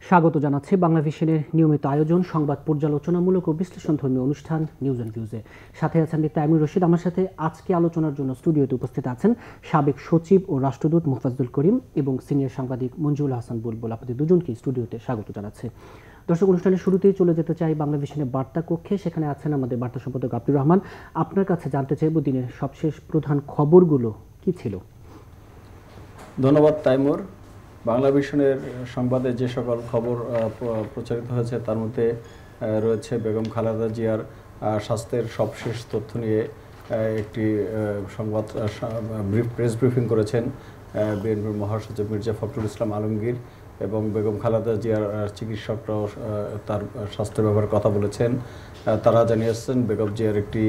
স্বাগত জানাচ্ছি বাংলাভিশনের নিয়মিত আয়োজন সংবাদ পর্যালোচনামূলক ও বিশ্লেষণধর্মী অনুষ্ঠান নিউজ অ্যান্ড ভিউজে। সাথে আছেন আমি তাইমুর রশিদ। আমার সাথে আজকে আলোচনার জন্য স্টুডিওতে উপস্থিত আছেন সাবেক সচিব ও রাষ্ট্রদূত মুফাজ্জল করিম এবং সিনিয়র সাংবাদিক মঞ্জুল হাসান বুলবুল। আপনাদের দুজনকে স্টুডিওতে স্বাগত জানাচ্ছি। দর্শক, অনুষ্ঠানের শুরুতেই চলে যেতে চাই বাংলাভিশনের বার্তা কক্ষে। সেখানে আছেন আমাদের বার্তা সম্পাদক আব্দুর রহমান। আপনার কাছে জানতে চাইব দিনের সবশেষ প্রধান খবরগুলো কি ছিল। ধন্যবাদ তাইমুর। বাংলাভিশনের সংবাদে যে সকল খবর প্রচারিত হয়েছে তার মধ্যে রয়েছে বেগম খালেদা জিয়ার স্বাস্থ্যের সবশেষ তথ্য নিয়ে একটি সংবাদ প্রেস ব্রিফিং করেছেন বিএনপির মহাসচিব মির্জা ফখরুল ইসলাম আলমগীর, এবং বেগম খালেদা জিয়ার চিকিৎসকরাও তার স্বাস্থ্যের ব্যাপারে কথা বলেছেন। তারা জানিয়েছেন বেগম জিয়ার একটি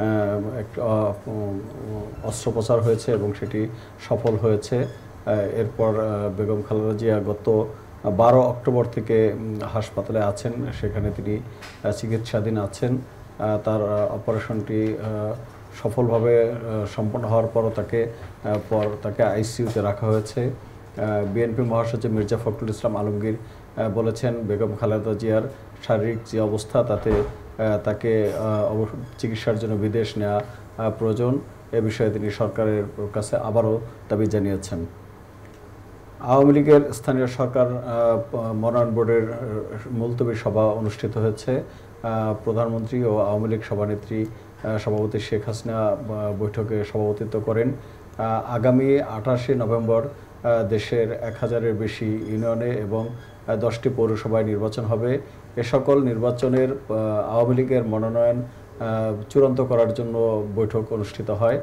অস্ত্রোপচার হয়েছে এবং সেটি সফল হয়েছে। এরপর বেগম খালেদা জিয়া গত 12 অক্টোবর থেকে হাসপাতালে আছেন, সেখানে তিনি চিকিৎসাধীন আছেন। তার অপারেশনটি সফলভাবে সম্পন্ন হওয়ার পরও তাকে আইসিইউতে রাখা হয়েছে। বিএনপি মহাসচিব মির্জা ফখরুল ইসলাম আলমগীর বলেছেন বেগম খালেদা জিয়ার শারীরিক যে অবস্থা তাতে তাকে চিকিৎসার জন্য বিদেশ নেওয়া প্রয়োজন। এ বিষয়ে তিনি সরকারের কাছে আবারও দাবি জানিয়েছেন। আওয়ামী লীগের স্থানীয় সরকার মনোনয়ন বোর্ডের মুলতবি সভা অনুষ্ঠিত হয়েছে। প্রধানমন্ত্রী ও আওয়ামী লীগ সভানেত্রী সভাপতি শেখ হাসিনা বৈঠকে সভাপতিত্ব করেন। আগামী 28 নভেম্বর দেশের 1000-এর বেশি ইউনিয়নে এবং 10টি পৌরসভায় নির্বাচন হবে। এ সকল নির্বাচনের আওয়ামী লীগের মনোনয়ন চূড়ান্ত করার জন্য বৈঠক অনুষ্ঠিত হয়।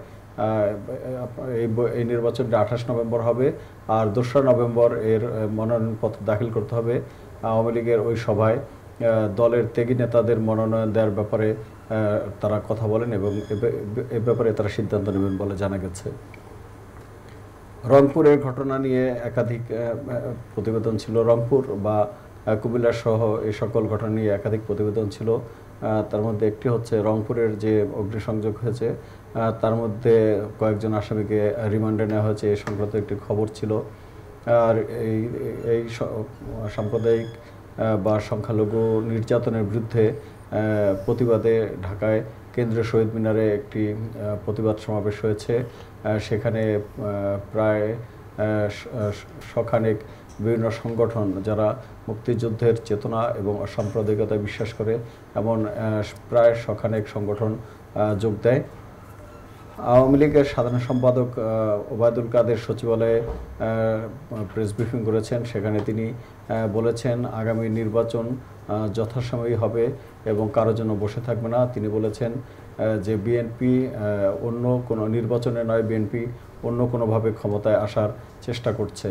এই নির্বাচনটা 28 নভেম্বর হবে, আর 2রা নভেম্বর এর মনোনয়নপত্র দাখিল করতে হবে। আওয়ামী লীগের ওই সভায় দলের ত্যাগী নেতাদের মনোনয়ন দেওয়ার ব্যাপারে তারা কথা বলেন এবং এ ব্যাপারে তারা সিদ্ধান্ত নেবেন বলে জানা গেছে। রংপুরের ঘটনা নিয়ে একাধিক প্রতিবেদন ছিল। রংপুর বা কুমিল্লা সহ এই সকল ঘটনা নিয়ে একাধিক প্রতিবেদন ছিল। তার মধ্যে একটি হচ্ছে রংপুরের যে অগ্নিসংযোগ হয়েছে তার মধ্যে কয়েকজন আসামিকে রিমান্ডে নেওয়া হয়েছে, এই সংক্রান্ত একটি খবর ছিল। আর এই সাম্প্রদায়িক বা সংখ্যালঘু নির্যাতনের বিরুদ্ধে প্রতিবাদে ঢাকায় কেন্দ্রীয় শহীদ মিনারে একটি প্রতিবাদ সমাবেশ হয়েছে। সেখানে প্রায় শখানেক বিভিন্ন সংগঠন যারা মুক্তিযুদ্ধের চেতনা এবং অসাম্প্রদায়িকতায় বিশ্বাস করে এমন প্রায় শখানেক সংগঠন যোগ দেয়। আওয়ামী লীগের সাধারণ সম্পাদক ওবায়দুল কাদের সচিবালয়ে প্রেস ব্রিফিং করেছেন। সেখানে তিনি বলেছেন আগামী নির্বাচন যথাসময়ে হবে এবং কারোর জন্য বসে থাকবে না। তিনি বলেছেন যে বিএনপি অন্য কোনো নির্বাচনে নয়, বিএনপি অন্য কোনোভাবে ক্ষমতায় আসার চেষ্টা করছে।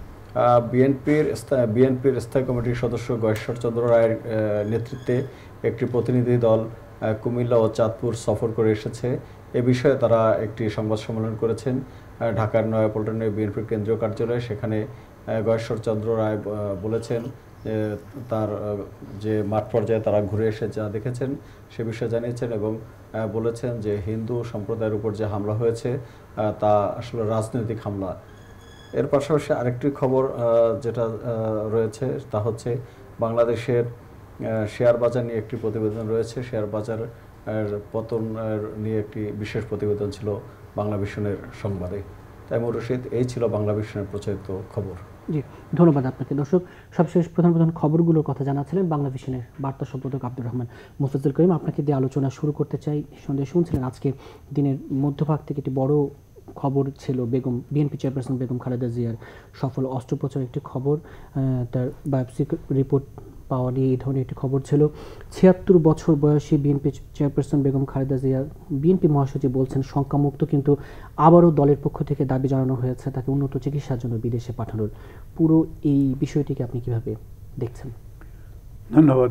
বিএনপির স্থায়ী কমিটির সদস্য গয়েশ্বরচন্দ্র রায়ের নেতৃত্বে একটি প্রতিনিধি দল কুমিল্লা ও চাঁদপুর সফর করে এসেছে। এ বিষয়ে তারা একটি সংবাদ সম্মেলন করেছেন ঢাকার নয়াপল্টনে বিএনপির কেন্দ্রীয় কার্যালয়ে। সেখানে গয়েশ্বরচন্দ্র রায় বলেছেন তার যে মাঠ পর্যায়ে তারা ঘুরে এসে যা দেখেছেন সে বিষয়ে জানিয়েছেন এবং বলেছেন যে হিন্দু সম্প্রদায়ের উপর যে হামলা হয়েছে তা আসলে রাজনৈতিক হামলা। এর পাশাপাশি আরেকটি খবর যেটা রয়েছে তা হচ্ছে বাংলাদেশের শেয়ার বাজার নিয়ে একটি প্রতিবেদন রয়েছে। শেয়ার বাজার পতন নিয়ে একটি বিশেষ প্রতিবেদন ছিল বাংলাভিশনের সংবাদে। তাইমুর রশিদ, এই ছিল বাংলাভিশনের প্রচারিত খবর। জি, ধন্যবাদ আপনাকে। দর্শক, সবশেষ প্রধান খবরগুলোর কথা জানাচ্ছিলেন বাংলাভিশনের বার্তা সম্পাদক আব্দুর রহমান। মুফাজ্জল করিম, আপনাকে দিয়ে আলোচনা শুরু করতে চাই। সন্ধ্যায় শুনছিলেন আজকে দিনের মধ্যভাগ থেকে একটি বড় খবর ছিল বিএনপি চেয়ারপারসন বেগম খালেদা জিয়ার সফল অস্ত্রোপচার একটি খবর, তার বায়োপসি রিপোর্ট পাওয়া নিয়ে এই ধরনের একটি খবর ছিল। ৭৬ বছর বয়সী বিএনপি চেয়ারপারসন বেগম খালেদা জিয়া, বিএনপি মহাসচিব বলছেন শঙ্কামুক্ত, কিন্তু আবারও দলের পক্ষ থেকে দাবি জানানো হয়েছে তাকে উন্নত চিকিৎসার জন্য বিদেশে পাঠানোর। পুরো এই বিষয়টিকে আপনি কিভাবে দেখছেন? ধন্যবাদ।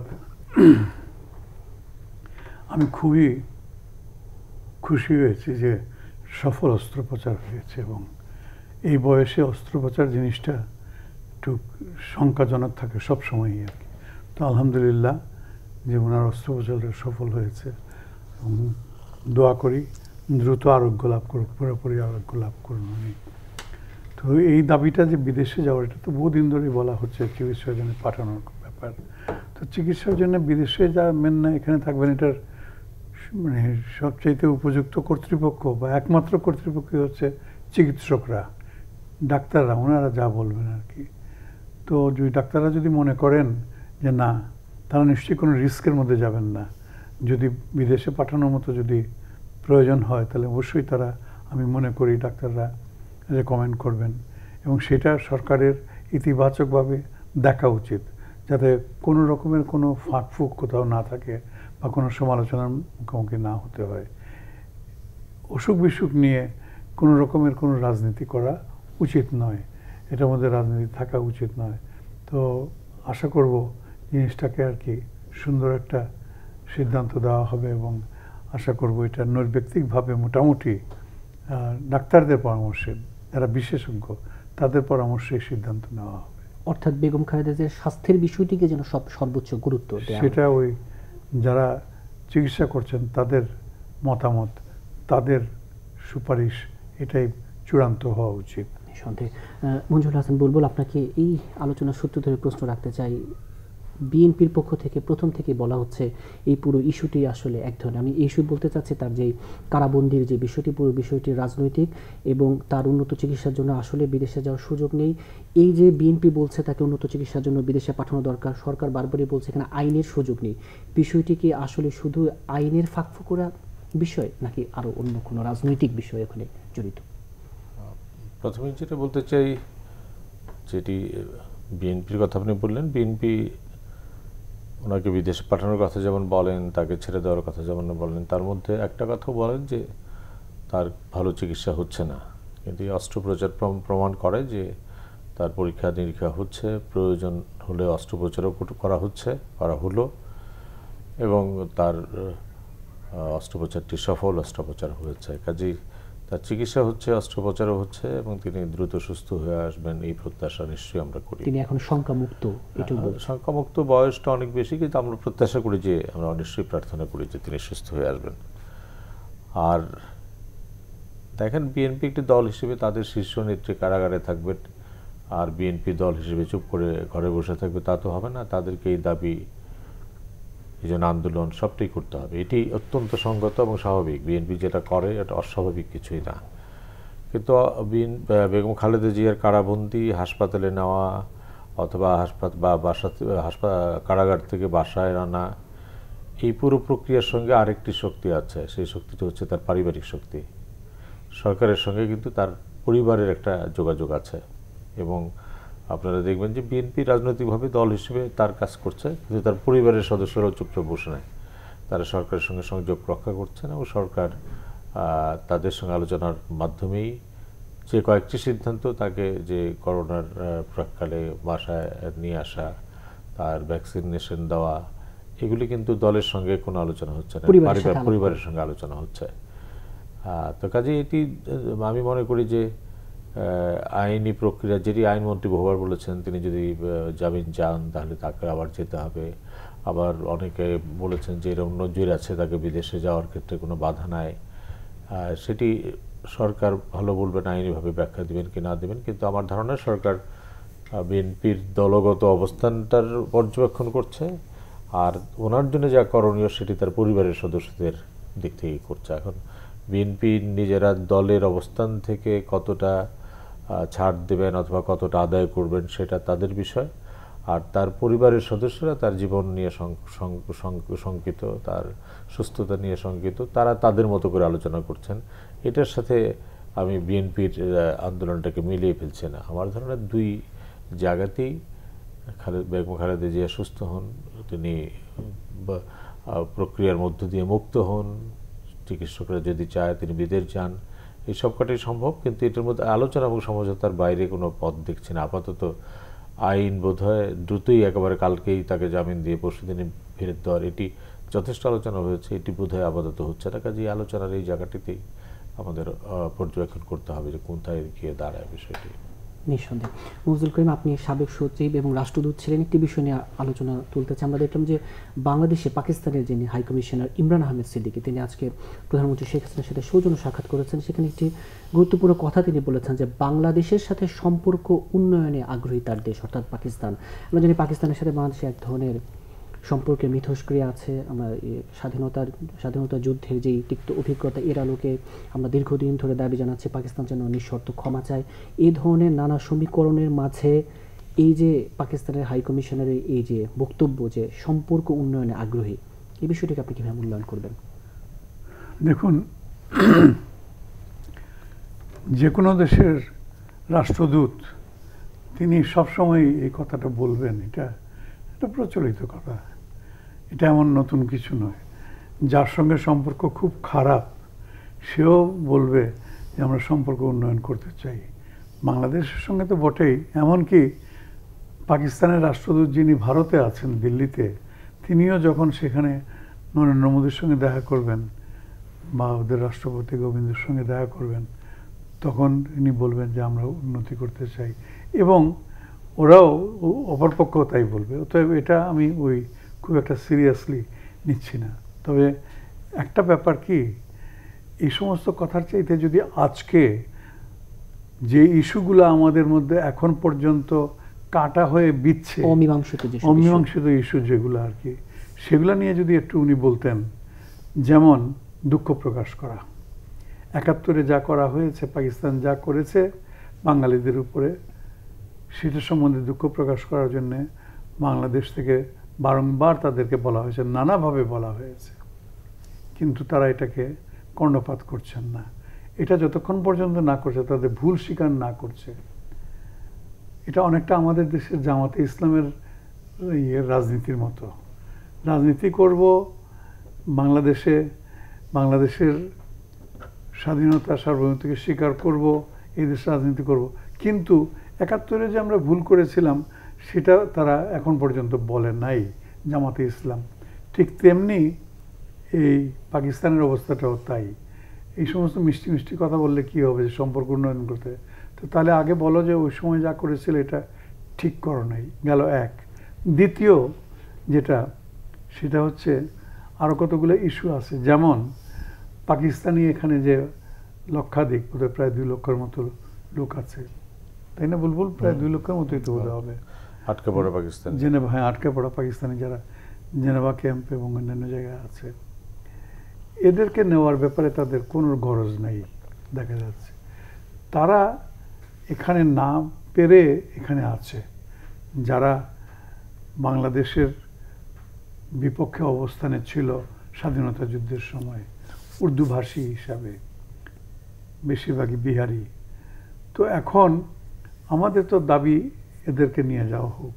আমি খুবই খুশি হয়েছি যে সফল অস্ত্রোপচার হয়েছে এবং এই বয়সে অস্ত্রোপচার জিনিসটা একটু শঙ্কাজনক থাকে সবসময়ই আর কি। তো আলহামদুলিল্লাহ যে ওনার অস্ত্রোপচারটা সফল হয়েছে এবং দোয়া করি দ্রুত আরোগ্য লাভ করুক, পুরোপুরি আরোগ্য লাভ করুন উনি। তো এই দাবিটা যে বিদেশে যাওয়ার, এটা তো বহুদিন ধরেই বলা হচ্ছে চিকিৎসার জন্য পাঠানোর ব্যাপার। তো চিকিৎসার জন্য বিদেশে যাবেন না, এখানে থাকবেন, এটার মানে সবচাইতে উপযুক্ত কর্তৃপক্ষ বা একমাত্র কর্তৃপক্ষ হচ্ছে চিকিৎসকরা, ডাক্তাররা, ওনারা যা বলবেন আর কি। তো যদি ডাক্তাররা যদি মনে করেন যে না, তারা নিশ্চয়ই কোনো রিস্কের মধ্যে যাবেন না, যদি বিদেশে পাঠানোর মতো যদি প্রয়োজন হয়, তাহলে অবশ্যই তারা, আমি মনে করি ডাক্তাররা রেকমেন্ড করবেন, এবং সেটা সরকারের ইতিবাচকভাবে দেখা উচিত, যাতে কোনো রকমের কোনো ফাঁকফুক কোথাও না থাকে বা কোনো সমালোচনার মুখোমুখি না হতে হয়। অসুখ বিসুখ নিয়ে কোনো রকমের কোনো রাজনীতি করা উচিত নয়, এটার মধ্যে রাজনীতি থাকা উচিত নয়। তো আশা করব জিনিসটাকে আর কি সুন্দর একটা সিদ্ধান্ত দেওয়া হবে, এবং আশা করব এটা নৈর্ব্যক্তিকভাবে মোটামুটি ডাক্তারদের পরামর্শে, যারা বিশেষজ্ঞ তাদের পরামর্শে সিদ্ধান্ত নেওয়া হবে। অর্থাৎ বেগম খালেদা জিয়ার স্বাস্থ্যের বিষয়টিকে যেন সর্বোচ্চ গুরুত্ব দেওয়া হয়। সেটা ওই যারা চিকিৎসা করছেন তাদের মতামত, তাদের সুপারিশ, এটাই চূড়ান্ত হওয়া উচিত। নিঃসন্দেহে। মঞ্জুর হাসান বুলবুল, আপনাকে এই আলোচনার সূত্র ধরে প্রশ্ন রাখতে চাই। বিএনপির পক্ষ থেকে প্রথম থেকে বলা হচ্ছে এই পুরো ইস্যুটি আসলে এক ধরনের, আমি ইস্যু বলতে চাচ্ছি তার যে কারাবন্দির যে বিষয়টি, পুরো বিষয়টি রাজনৈতিক, এবং তার উন্নত চিকিৎসার জন্য আসলে বিদেশে যাওয়ার সুযোগ নেই। এই যে বিএনপি বলছে তাকে উন্নত চিকিৎসার জন্য বিদেশে পাঠানো দরকার, সরকার বারবারই বলছে এখানে আইনের সুযোগ নেই। বিষয়টি কি আসলে শুধু আইনের ফাঁকফোকরা বিষয়, নাকি আরও অন্য কোনো রাজনৈতিক বিষয় এখানে জড়িত? প্রথমে যেটা বলতে চাই, যেটি বিএনপির কথা আপনি বললেন, বিএনপি ওনাকে বিদেশে পাঠানোর কথা যেমন বলেন, তাকে ছেড়ে দেওয়ার কথা যেমন বলেন, তার মধ্যে একটা কথা বলেন যে তার ভালো চিকিৎসা হচ্ছে না, কিন্তু এই অস্ত্রোপচার প্রমাণ করে যে তার পরীক্ষা নিরীক্ষা হচ্ছে, প্রয়োজন হলে অস্ত্রোপচারও করা হলো, এবং তার অস্ত্রোপচারটি সফল অস্ত্রোপচার হয়েছে। কাজেই তার চিকিৎসা হচ্ছে, অস্ত্রোপচারও হচ্ছে, এবং তিনি দ্রুত সুস্থ হয়ে আসবেন এই প্রত্যাশা নিশ্চয়ই আমরা করি। তিনি এখন শঙ্কামুক্ত? শঙ্কামুক্ত, বয়সটা অনেক বেশি, কিন্তু আমরা প্রত্যাশা করি যে, আমরা নিশ্চয়ই প্রার্থনা করি যে তিনি সুস্থ হয়ে আসবেন। আর দেখেন, বিএনপি একটি দল হিসেবে তাদের শীর্ষ নেত্রী কারাগারে থাকবেন, আর বিএনপি দল হিসেবে চুপ করে ঘরে বসে থাকবে, তা তো হবে না। তাদেরকে এই দাবি, এই জন্য আন্দোলন, সবটাই করতে হবে। এটি অত্যন্ত সঙ্গত এবং স্বাভাবিক। বিএনপি যেটা করে এটা অস্বাভাবিক কিছুই না। কিন্তু বেগম খালেদা জিয়ার কারাবন্দি, হাসপাতালে নেওয়া, অথবা কারাগার থেকে বাসায় আনা, এই পুরো প্রক্রিয়ার সঙ্গে আরেকটি শক্তি আছে। সেই শক্তিটা হচ্ছে তার পারিবারিক শক্তি। সরকারের সঙ্গে কিন্তু তার পরিবারের একটা যোগাযোগ আছে, এবং আপনারা দেখবেন যে বিএনপি রাজনৈতিকভাবে দল হিসেবে তার কাজ করছে, কিন্তু তার পরিবারের সদস্যরাও চুপচাপ বসে নেয়। তারা সরকারের সঙ্গে সংযোগ রক্ষা করছেন, এবং সরকার তাদের সঙ্গে আলোচনার মাধ্যমেই যে কয়েকটি সিদ্ধান্ত, তাকে যে করোনার প্রাককালে বাসায় নিয়ে আসা, তার ভ্যাকসিনেশন দেওয়া, এগুলি কিন্তু দলের সঙ্গে কোনো আলোচনা হচ্ছে না, পরিবারের সঙ্গে আলোচনা হচ্ছে। তো কাজে এটি আমি মনে করি যে আইনি প্রক্রিয়া, যেটি আইনমন্ত্রী বহুবার বলেছেন, তিনি যদি জামিন চান তাহলে তাকে আবার যেতে হবে। আবার অনেকে বলেছেন যে এরকম নজির আছে, তাকে বিদেশে যাওয়ার ক্ষেত্রে কোনো বাধা নাই। সেটি সরকার ভালো বলবেন, আইনিভাবে ব্যাখ্যা দেবেন কি না দেবেন। কিন্তু আমার ধারণা সরকার বিএনপির দলগত অবস্থানটার পর্যবেক্ষণ করছে, আর ওনার জন্য যা করণীয় সেটি তার পরিবারের সদস্যদের দিক থেকেই করছে। এখন বিএনপি নিজেরা দলের অবস্থান থেকে কতটা ছাড় দেবেন অথবা কতটা আদায় করবেন সেটা তাদের বিষয়, আর তার পরিবারের সদস্যরা তার জীবন নিয়ে শঙ্কিত, তার সুস্থতা নিয়ে শঙ্কিত, তারা তাদের মতো করে আলোচনা করছেন। এটার সাথে আমি বিএনপির আন্দোলনটাকে মিলিয়ে ফেলছি না। আমার ধারণা দুই জায়গাতেই বেগম খালেদা জিয়া সুস্থ হন, তিনি প্রক্রিয়ার মধ্য দিয়ে মুক্ত হন, চিকিৎসকরা যদি চায় তিনি বিদেশ যান, এই সবকটাই সম্ভব। কিন্তু এটার মধ্যে আলোচনা এবং সমঝোতার বাইরে কোনো পথ দেখছি না আপাতত। আইন বোধহয় দ্রুতই, একেবারে কালকেই তাকে জামিন দিয়ে পরশুদিনে ফেরত দেওয়ার, এটি যথেষ্ট আলোচনা হয়েছে, এটি বোধহয় আপাতত হচ্ছে না। কাজে আলোচনার এই জায়গাটিতেই আমাদের পর্যবেক্ষণ করতে হবে যে কোথায় গিয়ে দাঁড়ায় বিষয়টি। নিঃসন্দেহে। মুফাজ্জল করিম, আপনি সাবেক সচিব এবং রাষ্ট্রদূত ছিলেন, একটি বিষয় নিয়ে আলোচনা তুলতেছে। আমরা দেখলাম যে বাংলাদেশে পাকিস্তানের যিনি হাই কমিশনার ইমরান আহমেদ সিদ্দিকী, তিনি আজকে প্রধানমন্ত্রী শেখ হাসিনার সাথে সৌজন্য সাক্ষাৎ করেছেন। সেখানে একটি গুরুত্বপূর্ণ কথা তিনি বলেছেন যে বাংলাদেশের সাথে সম্পর্ক উন্নয়নে আগ্রহী তার দেশ, অর্থাৎ পাকিস্তান। আমরা জানি পাকিস্তানের সাথে বাংলাদেশে এক ধরনের সম্পর্কে মিথস্ক্রিয়া আছে। আমরা স্বাধীনতা যুদ্ধের যেই তিক্ত অভিজ্ঞতা, এর আলোকে আমরা দীর্ঘদিন ধরে দাবি জানাচ্ছি পাকিস্তান যেন নিঃশর্ত ক্ষমা চায়। এই ধরনের নানা সমীকরণের মাঝে এই যে পাকিস্তানের হাই কমিশনারের এই যে বক্তব্য যে সম্পর্ক উন্নয়নে আগ্রহী, এই বিষয়টিকে আপনি কীভাবে মূল্যায়ন করবেন? দেখুন, যে কোনো দেশের রাষ্ট্রদূত তিনি সবসময় এই কথাটা বলবেন, এটা প্রচলিত কথা, এটা এমন নতুন কিছু নয়। যার সঙ্গে সম্পর্ক খুব খারাপ সেও বলবে যে আমরা সম্পর্ক উন্নয়ন করতে চাই। বাংলাদেশের সঙ্গে তো বটেই, এমনকি পাকিস্তানের রাষ্ট্রদূত যিনি ভারতে আছেন দিল্লিতে, তিনিও যখন সেখানে নরেন্দ্র মোদীর সঙ্গে দেখা করবেন বা ওদের রাষ্ট্রপতি গোবিন্দের সঙ্গে দেখা করবেন, তখন তিনি বলবেন যে আমরা উন্নতি করতে চাই, এবং ওরাও অপরপক্ষ তাই বলবে। অতএব এটা আমি খুব একটা সিরিয়াসলি নিচ্ছি না। তবে একটা ব্যাপার কি, এই সমস্ত কথার চাইতে যদি আজকে যে ইস্যুগুলো আমাদের মধ্যে এখন পর্যন্ত কাটা হয়ে বিচ্ছে, অমীমাংসিত ইস্যু যেগুলো আর কি, সেগুলো নিয়ে যদি একটু উনি বলতেন। যেমন দুঃখ প্রকাশ করা, ৭১-এ যা করা হয়েছে, পাকিস্তান যা করেছে বাঙালিদের উপরে, সেটা সম্বন্ধে দুঃখ প্রকাশ করার জন্যে বাংলাদেশ থেকে বারংবার তাদেরকে বলা হয়েছে, নানাভাবে বলা হয়েছে, কিন্তু তারা এটাকে কর্ণপাত করছেন না। এটা যতক্ষণ পর্যন্ত না করছে, তাদের ভুল স্বীকার না করছে, এটা অনেকটা আমাদের দেশের জামাতে ইসলামের রাজনীতির মতো। রাজনীতি করব বাংলাদেশের স্বাধীনতা সার্বভৌমত্বকে স্বীকার করব, এই দেশে রাজনীতি করব, কিন্তু ৭১-এ যে আমরা ভুল করেছিলাম সেটা তারা এখন পর্যন্ত বলে নাই জামাতে ইসলাম। ঠিক তেমনি এই পাকিস্তানের অবস্থাটাও তাই। এই সমস্ত মিষ্টি মিষ্টি কথা বললে কি হবে যে সম্পর্ক উন্নয়ন করতে? তো তাহলে আগে বলো যে ওই সময় যা করেছিল এটা ঠিক করো নাই, গেল এক। দ্বিতীয় যেটা, সেটা হচ্ছে আরও কতগুলো ইস্যু আছে, যেমন পাকিস্তানি এখানে যে লক্ষাধিক, বোধহয় প্রায় 2 লক্ষের মতো লোক আছে, তাই না বুলবুল? প্রায় 2 লক্ষের মতোই তো বোধ হবে আটকে পড়া পাকিস্তান, জেনেভা, হ্যাঁ, আটকে পড়া পাকিস্তানি যারা জেনেভা ক্যাম্প এবং অন্যান্য জায়গায় আছে, এদেরকে নেওয়ার ব্যাপারে তাদের কোনো গরজ নাই দেখা যাচ্ছে। তারা এখানে না পেরে এখানে আছে, যারা বাংলাদেশের বিপক্ষে অবস্থানে ছিল স্বাধীনতা যুদ্ধের সময়, উর্দুভাষী হিসাবে, বেশিরভাগই বিহারি। তো এখন আমাদের তো দাবি এদেরকে নিয়ে যাওয়া হোক,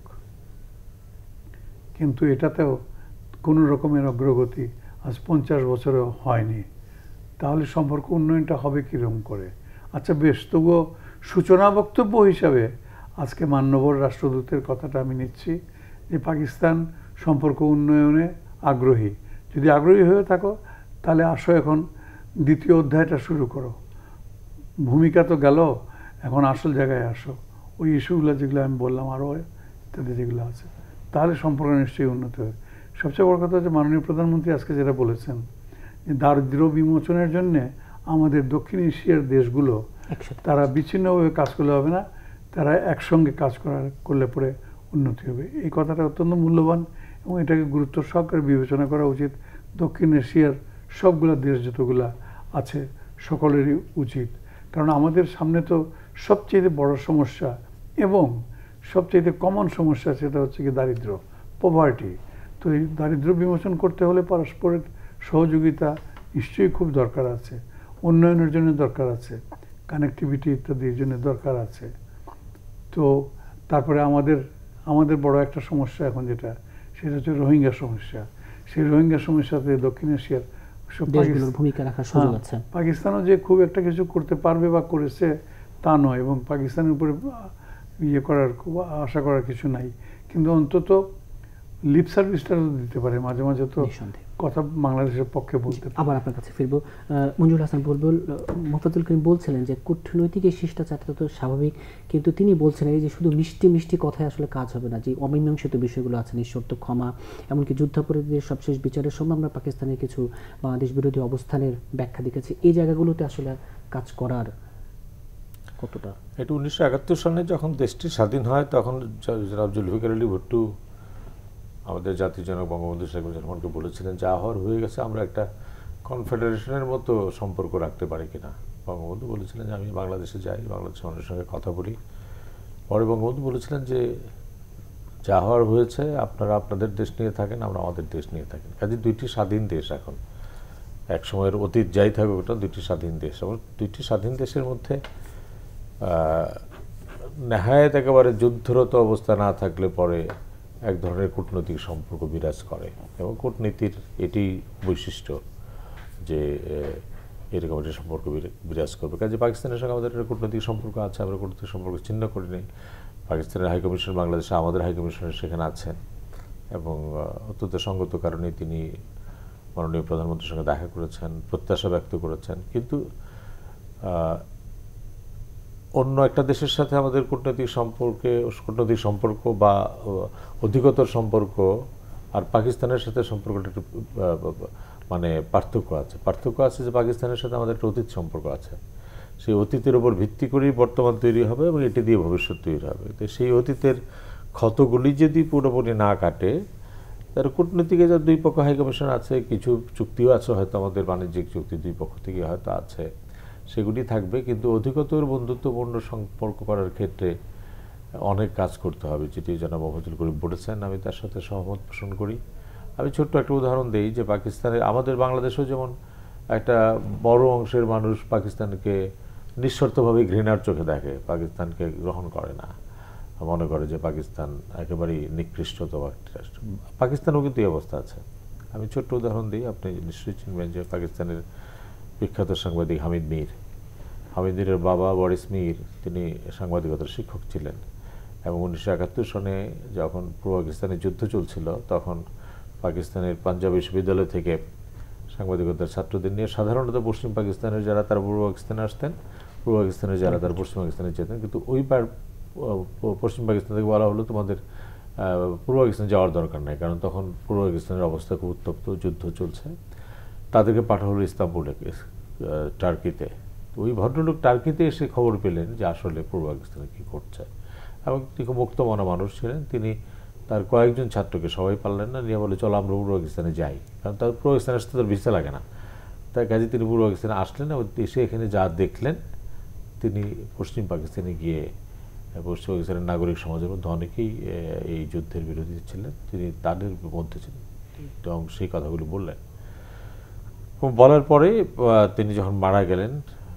কিন্তু এটাতেও কোনো রকমের অগ্রগতি আজ 50 বছরেও হয়নি। তাহলে সম্পর্ক উন্নয়নটা হবে কীরকম করে? আচ্ছা বেশ, তবুও সূচনা বক্তব্য হিসাবে আজকে মান্যবর রাষ্ট্রদূতের কথাটা আমি নিচ্ছি যে পাকিস্তান সম্পর্ক উন্নয়নে আগ্রহী। যদি আগ্রহী হয়ে থাকো তাহলে আসো, এখন দ্বিতীয় অধ্যায়টা শুরু করো। ভূমিকা তো গেল, এখন আসল জায়গায় আসো। ওই ইস্যুগুলো যেগুলো আমি বললাম, আরও ইত্যাদি যেগুলো আছে, তাহলে সম্পর্ক নিশ্চয়ই উন্নতি হবে। সবচেয়ে বড় কথা হচ্ছে মাননীয় প্রধানমন্ত্রী আজকে যেটা বলেছেন যে দারিদ্র্য বিমোচনের জন্যে আমাদের দক্ষিণ এশিয়ার দেশগুলো তারা বিচ্ছিন্নভাবে কাজ করলে হবে না, তারা একসঙ্গে কাজ করলে পরে উন্নতি হবে। এই কথাটা অত্যন্ত মূল্যবান এবং এটাকে গুরুত্ব সহকারে বিবেচনা করা উচিত। দক্ষিণ এশিয়ার সবগুলো দেশ যতগুলো আছে সকলেরই উচিত, কারণ আমাদের সামনে তো সবচেয়ে বড় সমস্যা এবং সবচেয়ে কমন সমস্যা, সেটা হচ্ছে কি দারিদ্র্য, পভার্টি। তো এই দারিদ্র্য বিমোচন করতে হলে পারস্পরিক সহযোগিতা নিশ্চয়ই খুব দরকার আছে, উন্নয়নের জন্য দরকার আছে, কানেক্টিভিটি ইত্যাদির জন্য দরকার আছে। তো তারপরে আমাদের বড় একটা সমস্যা এখন যেটা, সেটা হচ্ছে রোহিঙ্গা সমস্যা। সেই রোহিঙ্গা সমস্যাতে দক্ষিণ এশিয়ার ভূমিকা রাখার সুযোগ আছে। পাকিস্তানও যে খুব একটা কিছু করতে পারবে বা করেছে তা নয়, এবং পাকিস্তানের উপরে আশা করার কিছু নাই, কিন্তু অন্তত লিপ সার্ভিসটা দিতে পারে মাঝে মাঝে। তো কথা বাংলাদেশের পক্ষে বলতে পারি। আবার আপনার কাছে ফিরবো। মঞ্জুর হাসান বুলবুল, মোফাজ্জল করিম বলছিলেন যে কূটনৈতিক এই শিষ্টাচারটা তো স্বাভাবিক, কিন্তু তিনি বলছেন এই যে শুধু মিষ্টি মিষ্টি কথায় আসলে কাজ হবে না, যে অমীমাংসিত বিষয়গুলো আছে, নিঃশর্ত ক্ষমা, এমনকি যুদ্ধাপরাধীদের সবশেষ বিচারের সময় আমরা পাকিস্তানের কিছু বাংলাদেশ বিরোধী অবস্থানের ব্যাখ্যা দেখেছি, এই জায়গাগুলোতে আসলে কাজ করার কতটা? এটা 1971 সালে যখন দেশটি স্বাধীন হয় তখন জনাব জুলফিকার আলী ভুট্টো আমাদের জাতির জনক বঙ্গবন্ধু শেখ মুজিবুর রহমানকে বলেছিলেন যা হওয়ার হয়ে গেছে, আমরা একটা কনফেডারেশনের মতো সম্পর্ক রাখতে পারি কিনা। বঙ্গবন্ধু বলেছিলেন যে আমি বাংলাদেশে যাই, বাংলাদেশের মানুষের সঙ্গে কথা বলি। পরে বঙ্গবন্ধু বলেছিলেন যে যা হওয়ার হয়েছে আপনারা আপনাদের দেশ নিয়ে থাকেন, আমরা আমাদের দেশ নিয়ে থাকেন। কাজে দুইটি স্বাধীন দেশ এখন, এক সময়ের অতীত যাই থাকুক, ওটা দুইটি স্বাধীন দেশ। এবং দুইটি স্বাধীন দেশের মধ্যে নেহায়েত একেবারে যুদ্ধরত অবস্থা না থাকলে পরে এক ধরনের কূটনৈতিক সম্পর্ক বিরাজ করে, এবং কূটনীতির এটি বৈশিষ্ট্য যে এরকম একটা সম্পর্ক বিরাজ করবে। কাজে পাকিস্তানের সঙ্গে আমাদের একটা কূটনৈতিক সম্পর্ক আছে, আমরা কূটনৈতিক সম্পর্ক ছিন্ন করি নেই। পাকিস্তানের হাইকমিশন বাংলাদেশে আমাদের হাইকমিশনের সেখানে আছেন, এবং অত্যন্ত সঙ্গত কারণে তিনি মাননীয় প্রধানমন্ত্রীর সঙ্গে দেখা করেছেন, প্রত্যাশা ব্যক্ত করেছেন। কিন্তু অন্য একটা দেশের সাথে আমাদের কূটনৈতিক সম্পর্ক বা অধিকতর সম্পর্ক আর পাকিস্তানের সাথে সম্পর্কটা একটু মানে পার্থক্য আছে যে পাকিস্তানের সাথে আমাদের একটা অতীত সম্পর্ক আছে, সেই অতীতের উপর ভিত্তি করেই বর্তমান তৈরি হবে এবং এটি দিয়ে ভবিষ্যৎ তৈরি হবে। তো সেই অতীতের ক্ষতগুলি যদি পুরোপুরি না কাটে, তার কূটনীতিকে যা দুই পক্ষ হাইকমিশন আছে, কিছু চুক্তিও আছে, হয়তো আমাদের বাণিজ্যিক চুক্তি দুই পক্ষ থেকে হয়তো আছে, সেগুলি থাকবে। কিন্তু অধিকতর বন্ধুত্বপূর্ণ সম্পর্ক করার ক্ষেত্রে অনেক কাজ করতে হবে, যেটি জনাব মোফাজ্জল করিম বলেছেন, আমি তার সাথে সহমত পোষণ করি। আমি ছোট্ট একটা উদাহরণ দিই যে পাকিস্তানের, আমাদের বাংলাদেশেও যেমন একটা বড় অংশের মানুষ পাকিস্তানকে নিঃশর্তভাবে ঘৃণার চোখে দেখে, পাকিস্তানকে গ্রহণ করে না, মনে করে যে পাকিস্তান একেবারেই নিকৃষ্টতম একটি রাষ্ট্র। পাকিস্তানেও কিন্তু এই অবস্থা আছে। আমি ছোট্ট উদাহরণ দিই, আপনি নিশ্চয়ই চিনবেন যে পাকিস্তানের বিখ্যাত সাংবাদিক হামিদ মীরের বাবা বরিস মীর, তিনি সাংবাদিকতার শিক্ষক ছিলেন, এবং 1971 সনে যখন পূর্ব পাকিস্তানে যুদ্ধ চলছিল তখন পাকিস্তানের পাঞ্জাব বিশ্ববিদ্যালয় থেকে সাংবাদিকতার ছাত্রদের নিয়ে সাধারণত পশ্চিম পাকিস্তানের যারা তারা পূর্ব পাকিস্তানে আসতেন, পূর্ব পাকিস্তানের যারা তারা পশ্চিম পাকিস্তানে যেতেন। কিন্তু ওইবার পশ্চিম পাকিস্তান থেকে বলা হলো তোমাদের পূর্ব পাকিস্তান যাওয়ার দরকার নাই, কারণ তখন পূর্ব পাকিস্তানের অবস্থা খুব উত্তপ্ত, যুদ্ধ চলছে। তাদেরকে পাঠানো হলো ইস্তাম্বুলে, টার্কিতে। ওই ভদ্রলোক টার্কিতে এসে খবর পেলেন যে আসলে পূর্ব পাকিস্তানে কী ঘটছে, এবং তিনি খুব মুক্তমনা মানুষ ছিলেন। তিনি তার কয়েকজন ছাত্রকে, সবাই পারলেন না, নিয়ে বলে চলো আমরা পূর্ব পাকিস্তানে যাই, কারণ তার পূর্ব পাকিস্তানের সাথে তার ভিসা লাগে না। তার কাজে তিনি পূর্ব পাকিস্তানে আসলেন এবং এসে এখানে যা দেখলেন, তিনি পশ্চিম পাকিস্তানে গিয়ে পশ্চিম পাকিস্তানের নাগরিক সমাজের মধ্যে অনেকেই এই যুদ্ধের বিরোধী ছিলেন, তিনি তাদের মধ্যে ছিলেন, এবং সেই কথাগুলো বললেন। বলার পরে তিনি যখন মারা গেলেন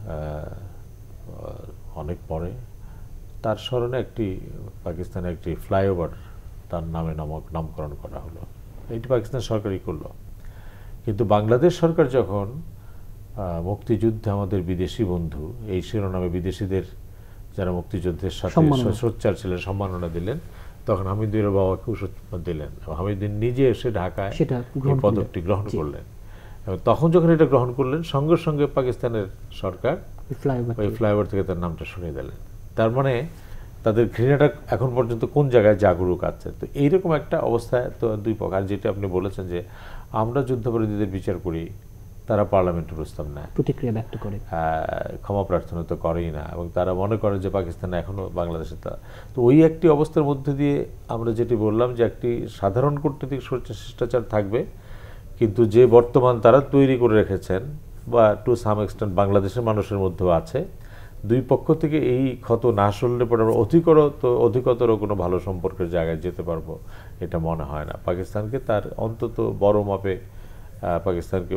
অনেক পরে, তার স্মরণে পাকিস্তানে একটি ফ্লাইওভার তার নামে নামকরণ করা হলো। এটি পাকিস্তান সরকারই করলো। কিন্তু বাংলাদেশ সরকার যখন মুক্তিযুদ্ধে আমাদের বিদেশি বন্ধু, এই শিরোনামে বিদেশিদের যারা মুক্তিযুদ্ধের সাথে সোচ্চার ছিলেন সম্মাননা দিলেন, তখন হামিদের বাবাকে দিলেন, হামিদিন নিজে এসে ঢাকায় এই পদকটি গ্রহণ করলেন। এবং তখন যখন এটা গ্রহণ করলেন, সঙ্গে সঙ্গে পাকিস্তানের সরকার ওই ফ্লাইওভার থেকে তার নামটা সরিয়ে দিলেন। তার মানে তাদের ঘৃণাটা এখন পর্যন্ত কোন জায়গায় জাগরুক আছে। তো এইরকম একটা অবস্থায় তো দুই পক্ষ, আর যেটা আপনি বলেছেন যে আমরা যুদ্ধাপরাধীদের বিচার করি, তারা পার্লামেন্টে প্রস্তাব নেয়, প্রতিক্রিয়া ব্যক্ত করে, ক্ষমা প্রার্থনা তো করেই না, এবং তারা মনে করে যে পাকিস্তান এখনও বাংলাদেশে তো ওই একটি অবস্থার মধ্যে দিয়ে আমরা যেটি বললাম যে একটি সাধারণ কূটনৈতিক শিষ্টাচার থাকবে, কিন্তু যে বর্তমান তারা তৈরি করে রেখেছেন বা টু সাম এক্সটেন্ট বাংলাদেশের মানুষের মধ্যেও আছে, দুই পক্ষ থেকে এই ক্ষত না সরলে পরে আমরা অধিকতর কোনো ভালো সম্পর্কের জায়গায় যেতে পারবো এটা মনে হয় না। পাকিস্তানকে তার অন্তত বড় মাপে পাকিস্তানকে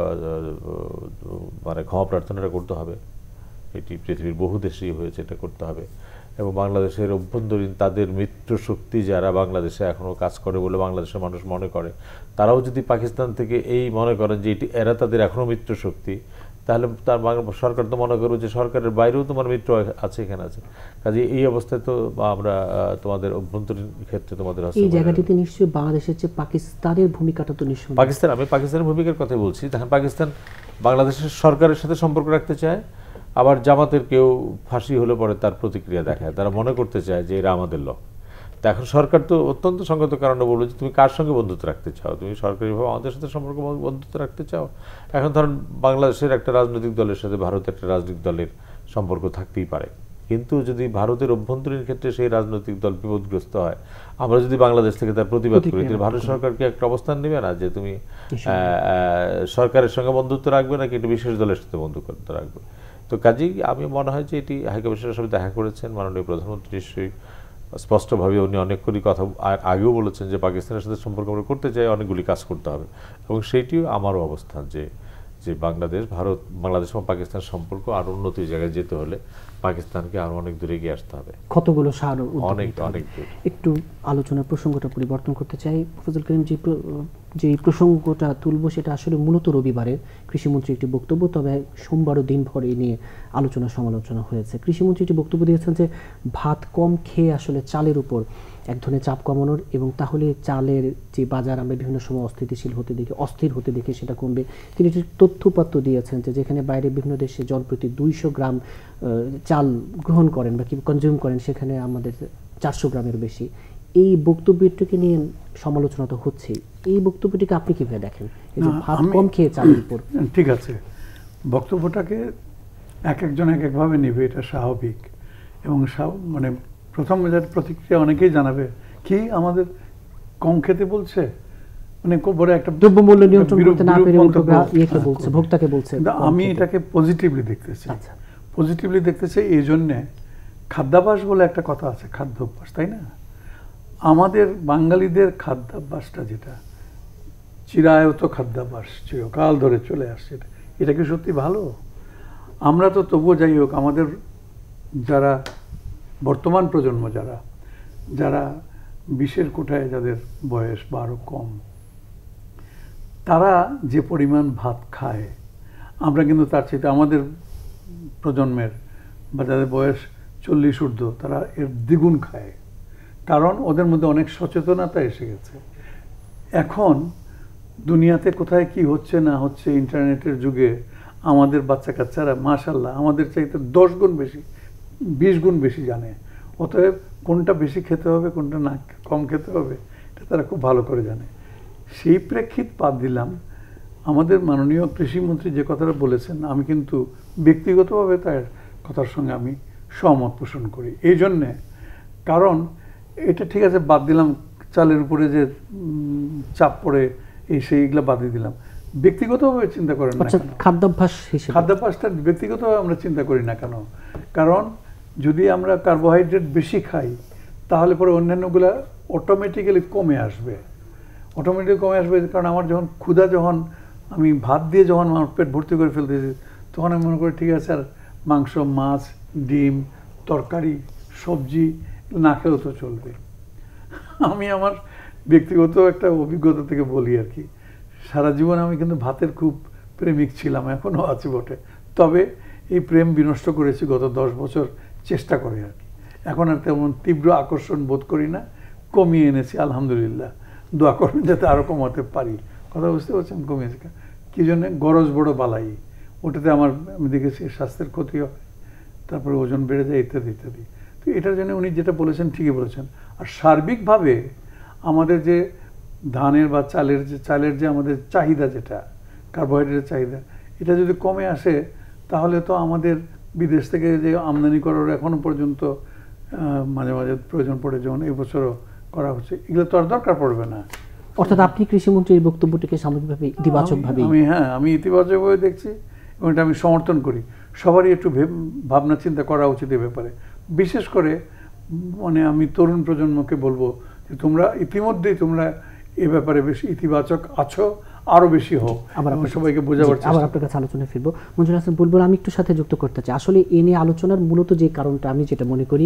মানে ক্ষমা প্রার্থনাটা করতে হবে, এটি পৃথিবীর বহু দেশেই হয়েছে, এটা করতে হবে। এবং বাংলাদেশের অভ্যন্তরীণ তাদের মিত্র শক্তি যারা বাংলাদেশে এখনও কাজ করে বলে বাংলাদেশের মানুষ মনে করে, তারাও যদি পাকিস্তান থেকে এই মনে করেন যে এরা তাদের এখনও মিত্র শক্তি, তাহলে তার সরকার তো মনে করবে যে সরকারের বাইরেও তোমার মিত্র আছে, এখানে আছে। কাজে এই অবস্থায় তো আমরা তোমাদের অভ্যন্তরীণ ক্ষেত্রে তোমাদের এই জায়গাটিতে নিশ্চয়ই বাংলাদেশের চেয়ে পাকিস্তানের ভূমিকাটা তো নিশ্চয়ই আমি পাকিস্তানের ভূমিকার কথাই বলছি। দেখেন পাকিস্তান বাংলাদেশের সরকারের সাথে সম্পর্ক রাখতে চায়, আবার জামাতের কেউ ফাঁসি হলে পরে তার প্রতিক্রিয়া দেখায়, তারা মনে করতে চায় যে এরা আমাদের লোক। তো এখন সরকার তো অত্যন্ত সঙ্গত কারণে বললো যে তুমি কার সঙ্গে বন্ধুত্ব রাখতে চাও, তুমি সরকারিভাবে আমাদের সাথে সম্পর্ক বন্ধুত্ব রাখতে চাও। এখন ধরেন বাংলাদেশের একটা রাজনৈতিক দলের সাথে ভারতের একটা রাজনৈতিক দলের সম্পর্ক থাকতেই পারে, কিন্তু যদি ভারতের অভ্যন্তরীণ ক্ষেত্রে সেই রাজনৈতিক দল বিপদগ্রস্ত হয়, আমরা যদি বাংলাদেশ থেকে তার প্রতিবাদ করি, ভারত সরকার কি একটা অবস্থান নেবে না যে তুমি সরকারের সঙ্গে বন্ধুত্ব রাখবে নাকি একটি বিশেষ দলের সাথে বন্ধুত্ব রাখবে? তো কাজেই আমি মনে হয় যে এটি হাইকমিশনের সাথে দেখা করেছেন মাননীয় প্রধানমন্ত্রী, নিশ্চয়ই স্পষ্টভাবে উনি অনেকগুলি কথা আগেও বলেছেন যে পাকিস্তানের সাথে সম্পর্ক আমরা করতে চাই, অনেকগুলি কাজ করতে হবে, এবং সেইটিও আমারও অবস্থান যে বাংলাদেশ এবং পাকিস্তান সম্পর্ক আরো উন্নতির জায়গায় যেতে হলে পাকিস্তানকে আরো অনেক দূরে এগিয়ে আসতে হবে, কতগুলো অনেক দূর। একটু আলোচনার প্রসঙ্গটা পরিবর্তন করতে চাই। ফজল করিম, যে প্রসঙ্গটা তুলব সেটা আসলে মূলত রবিবারের কৃষিমন্ত্রী একটি বক্তব্য, তবে সোমবারও দিনভর এই নিয়ে আলোচনা সমালোচনা হয়েছে। কৃষিমন্ত্রী একটি বক্তব্য দিয়েছেন যে ভাত কম খেয়ে আসলে চালের উপর এক ধরনের চাপ কমানোর, এবং তাহলে চালের যে বাজার আমরা বিভিন্ন সময় অস্থির হতে দেখি সেটা কমবে। তিনি একটি তথ্যপাত্র দিয়েছেন যে যেখানে বাইরে বিভিন্ন দেশে জনপ্রতি 200 গ্রাম চাল গ্রহণ করেন বা কি কনজিউম করেন, সেখানে আমাদের 400 গ্রামের বেশি। এই বক্তব্যটিকে নিয়ে সমালোচনা তো হচ্ছে, এই বক্তব্যটিকে আপনি কিভাবে দেখেন? এই যে ভাত কম খেয়ে চালের উপর, ঠিক আছে, বক্তব্যটাকে এক একজন এক একভাবে নেবে, এটা স্বাভাবিক। এবং মানে প্রথম প্রতিক্রিয়া অনেকেই জানাবে কি আমাদের কম খেতে বলছে, মানে খুব বড় একটা দ্রব্যমূল্য নিয়ন্ত্রণ করতে না পেরে ইয়েকে বলছে, ভোক্তাকে বলছে। আমি এটাকে পজিটিভলি দেখতেছি। পজিটিভলি দেখতেছি এই জন্যে, খাদ্যাভ্যাস বলে একটা কথা আছে, খাদ্যাভ্যাস, তাই না? আমাদের বাঙালিদের খাদ্যাভ্যাসটা যেটা চিরায়ত খাদ্যাভ্যাস, চিরকাল ধরে চলে আসছে, এটা কি সত্যি ভালো? আমরা তো তবুও যাই হোক, আমাদের যারা বর্তমান প্রজন্ম, যারা 20-এর কোঠায় যাদের বয়স বা আরও কম, তারা যে পরিমাণ ভাত খায়, আমরা কিন্তু তার চাইতে আমাদের প্রজন্মের বা যাদের বয়স 40 ঊর্ধ্ব, তারা এর দ্বিগুণ খায়। কারণ ওদের মধ্যে অনেক সচেতনতা এসে গেছে। এখন দুনিয়াতে কোথায় কি হচ্ছে না হচ্ছে, ইন্টারনেটের যুগে আমাদের বাচ্চা কাচ্চারা মাশাআল্লাহ আমাদের চাইতে 10 গুণ বেশি, 20 গুণ বেশি জানে। অতএব কোনটা বেশি খেতে হবে, কোনটা না কম খেতে হবে, এটা তারা খুব ভালো করে জানে। সেই প্রেক্ষিত বাদ দিলাম, আমাদের মাননীয় কৃষিমন্ত্রী যে কথাটা বলেছেন, আমি কিন্তু ব্যক্তিগতভাবে তার কথার সঙ্গে আমি সহমত পোষণ করি। এই জন্যে, কারণ এটা ঠিক আছে, বাদ দিলাম চালের উপরে যে চাপ পড়ে সেইগুলো বাদ দিলাম, ব্যক্তিগতভাবে চিন্তা করেন না কেন? খাদ্যাভ্যাসটা ব্যক্তিগতভাবে আমরা চিন্তা করি না কেন? কারণ যদি আমরা কার্বোহাইড্রেট বেশি খাই, তাহলে পরে অন্যান্যগুলা অটোমেটিক্যালি কমে আসবে। কারণ আমার যখন ক্ষুধা, যখন আমি ভাত দিয়ে যখন আমার পেট ভর্তি করে ফেলতেছি, তখন আমি মনে করি ঠিক আছে, আর মাংস, মাছ, ডিম, তরকারি, সবজি না খেলেও তো চলবে। আমি আমার ব্যক্তিগত একটা অভিজ্ঞতা থেকে বলি আর কি, সারা জীবন আমি কিন্তু ভাতের খুব প্রেমিক ছিলাম, এখনও আছি বটে। তবে এই প্রেম বিনষ্ট করেছি গত 10 বছর চেষ্টা করে আর কি। এখন আর তেমন তীব্র আকর্ষণ বোধ করি না, কমিয়ে এনেছি আলহামদুলিল্লাহ। দোয়া করবেন যাতে আরও কমাতে পারি। কথা বুঝতে পারছেন? কমিয়েছি কি জন্যে? গরজ বড় বালাই, ওটাতে আমি দেখেছি স্বাস্থ্যের ক্ষতি হয়, তারপরে ওজন বেড়ে যায়, ইত্যাদি ইত্যাদি। তো এটার জন্য উনি যেটা বলেছেন ঠিকই বলেছেন। আর সার্বিকভাবে আমাদের যে ধানের বা চালের যে আমাদের চাহিদা, যেটা কার্বোহাইড্রেটের চাহিদা, এটা যদি কমে আসে, তাহলে তো আমাদের বিদেশ থেকে যে আমদানি করার এখনো পর্যন্ত মাঝে মাঝে প্রয়োজন পড়ে, যেমন এই বছরও করা হচ্ছে, এগুলো তো আর দরকার পড়বে না। অর্থাৎ আপনি কৃষিমন্ত্রী এই বক্তব্যটিকে সামগ্রিকভাবে ইতিবাচকভাবে? আমি ইতিবাচকভাবে দেখছি এবং এটা আমি সমর্থন করি। সবারই একটু ভাবনা চিন্তা করা উচিত এ ব্যাপারে। বিশেষ করে মানে আমি তরুণ প্রজন্মকে বলবো যে তোমরা ইতিমধ্যেই এ ব্যাপারে বেশি ইতিবাচক আছো, আরো বেশি হোক। আবার সবাইকে বোঝাবার চেষ্টা। আবার আপনার কাছে আলোচনায় ফিরবো। মঞ্জুর হাসান বুলবুল, আমি একটু সাথে যুক্ত করতে চাই। আসলে এ নিয়ে আলোচনার মূলত যে কারণটা আমি যেটা মনে করি,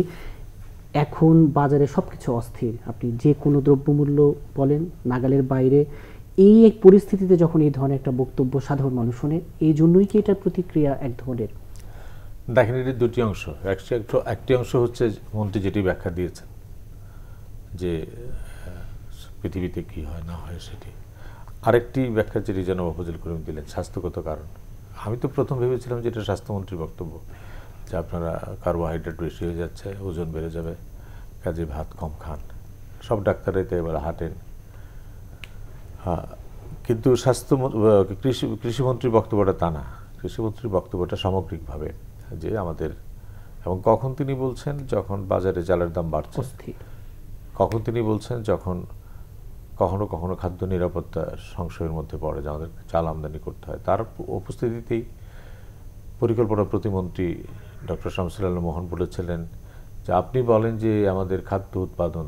এখন বাজারে সবকিছু অস্থির। আপনি যে কোনো দ্রব্যমূল্য বলেন, নাগালের বাইরে, এই এক পরিস্থিতিতে যখন এই ধরনের একটা বক্তব্য সাধারণ মানুষ শোনে, এই জন্যই কি এটার প্রতিক্রিয়া এক ধরনের? দেখেন, এটি দুটি অংশ। একটি অংশ হচ্ছে মন্ত্রী যেটি ব্যাখ্যা দিয়েছেন যে পৃথিবীতে কি হয় না হয় সেটি। আরেকটি ব্যাখ্যা যেটি যেন ফজল করিম দিলেন, স্বাস্থ্যগত কারণ। আমি তো প্রথম ভেবেছিলাম যে এটা স্বাস্থ্যমন্ত্রীর বক্তব্য, যে আপনারা কার্বোহাইড্রেট বেশি হয়ে যাচ্ছে, ওজন বেড়ে যাবে, কাজে ভাত কম খান। সব ডাক্তারাই তো এবার হাঁটেন। হ্যাঁ, কিন্তু কৃষিমন্ত্রীর বক্তব্যটা তা না। কৃষিমন্ত্রীর বক্তব্যটা সামগ্রিকভাবে যে আমাদের, এবং কখন তিনি বলছেন যখন বাজারে চালের দাম বাড়ছে, কখন তিনি বলছেন যখন কখনো কখনো খাদ্য নিরাপত্তা সংশয়ের মধ্যে পড়ে, যে আমাদের চাল আমদানি করতে হয়। তার উপস্থিতিতেই পরিকল্পনা প্রতিমন্ত্রী ডক্টর শামসুল আলম মোহন বলেছিলেন যে আপনি বলেন যে আমাদের খাদ্য উৎপাদন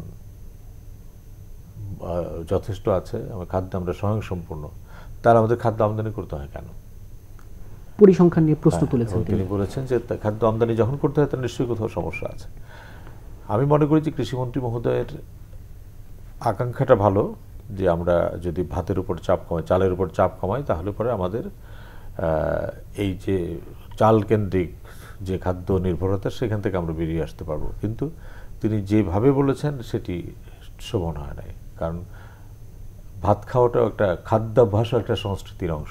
যথেষ্ট আছে, আমার খাদ্য আমরা স্বয়ংসম্পূর্ণ, তার আমাদের খাদ্য আমদানি করতে হয় কেন? পরিসংখ্যান নিয়ে প্রশ্ন তুলেছেন তিনি বলেছেন যে খাদ্য আমদানি যখন করতে হয় তার নিশ্চয়ই কোথাও সমস্যা আছে। আমি মনে করি যে কৃষিমন্ত্রী মহোদয়ের আকাঙ্ক্ষাটা ভালো, যে আমরা যদি ভাতের উপর চাপ কমাই, চালের উপর চাপ কমাই, তাহলে পরে আমাদের এই যে চাল কেন্দ্রিক যে খাদ্য নির্ভরতা, সেখান থেকে আমরা বেরিয়ে আসতে পারবো। কিন্তু তিনি যেভাবে বলেছেন সেটি শোভন হয় নাই। কারণ ভাত খাওয়াটাও একটা খাদ্যাভ্যাসও একটা সংস্কৃতির অংশ।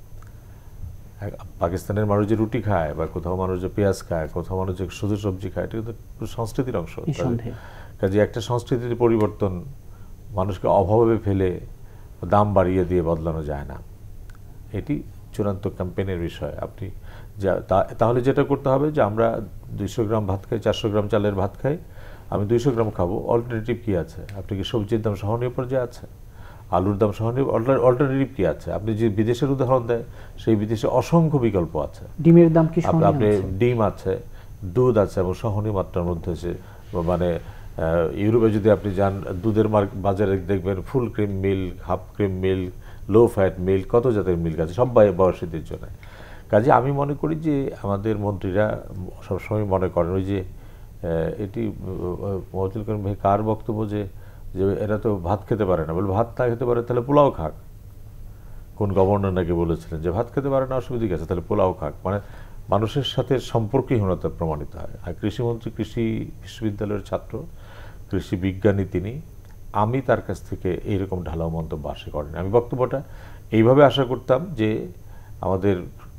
পাকিস্তানের মানুষ যে রুটি খায়, বা কোথাও মানুষ যে পেঁয়াজ খায়, কোথাও মানুষ যে শুধু সবজি খায়, এটা কিন্তু সংস্কৃতির অংশ। কাজে একটা সংস্কৃতির পরিবর্তন মানুষকে অভাবে ফেলে দাম বাড়িয়ে দিয়ে বদলানো যায় না। এটি চূড়ান্ত ক্যাম্পেইনের বিষয়। আপনি তাহলে যেটা করতে হবে যে আমরা 200 গ্রাম ভাত খাই, 400 গ্রাম চালের ভাত খাই, আমি 200 গ্রাম খাবো, অল্টারনেটিভ কি আছে? আপনি কি সবজির দাম সহনীয় পর্যায়ে আছে? আলুর দাম সহনীয়, অল্টারনেটিভ কি আছে? আপনি যে বিদেশের উদাহরণ দেয়, সেই বিদেশে অসংখ্য বিকল্প আছে। ডিমের দাম কি সহনীয়? আপনি ডিম আছে, দুধ আছে, এবং সহনীয় মাত্রার মধ্যে আছে। মানে ইউরোপে যদি আপনি যান, দুধের বাজারে দেখবেন full cream milk, half cream milk, low fat milk, কত জাতের মিল্ক আছে, সব বয়সীদের জন্য। কাজে আমি মনে করি যে আমাদের মন্ত্রীরা সবসময় মনে করেন ওই যে এটি ফজল করিম ভাই কার বক্তব্য, যে এরা তো ভাত খেতে পারে না। বলে ভাত না খেতে পারে তাহলে পোলাও খাক। কোন গভর্নর নাকি বলেছিলেন যে ভাত খেতে পারে না, অসুবিধা কি আছে, তাহলে পোলাও খাক। মানে মানুষের সাথে সম্পর্কহীনতা প্রমাণিত হয়। আর কৃষিমন্ত্রী কৃষি বিশ্ববিদ্যালয়ের ছাত্র, কৃষি বিজ্ঞানী তিনি। আমি তার কাছ থেকে এইরকম ঢালাও মন্তব্য আশা করেন। আমি বক্তব্যটা এইভাবে আশা করতাম যে আমাদের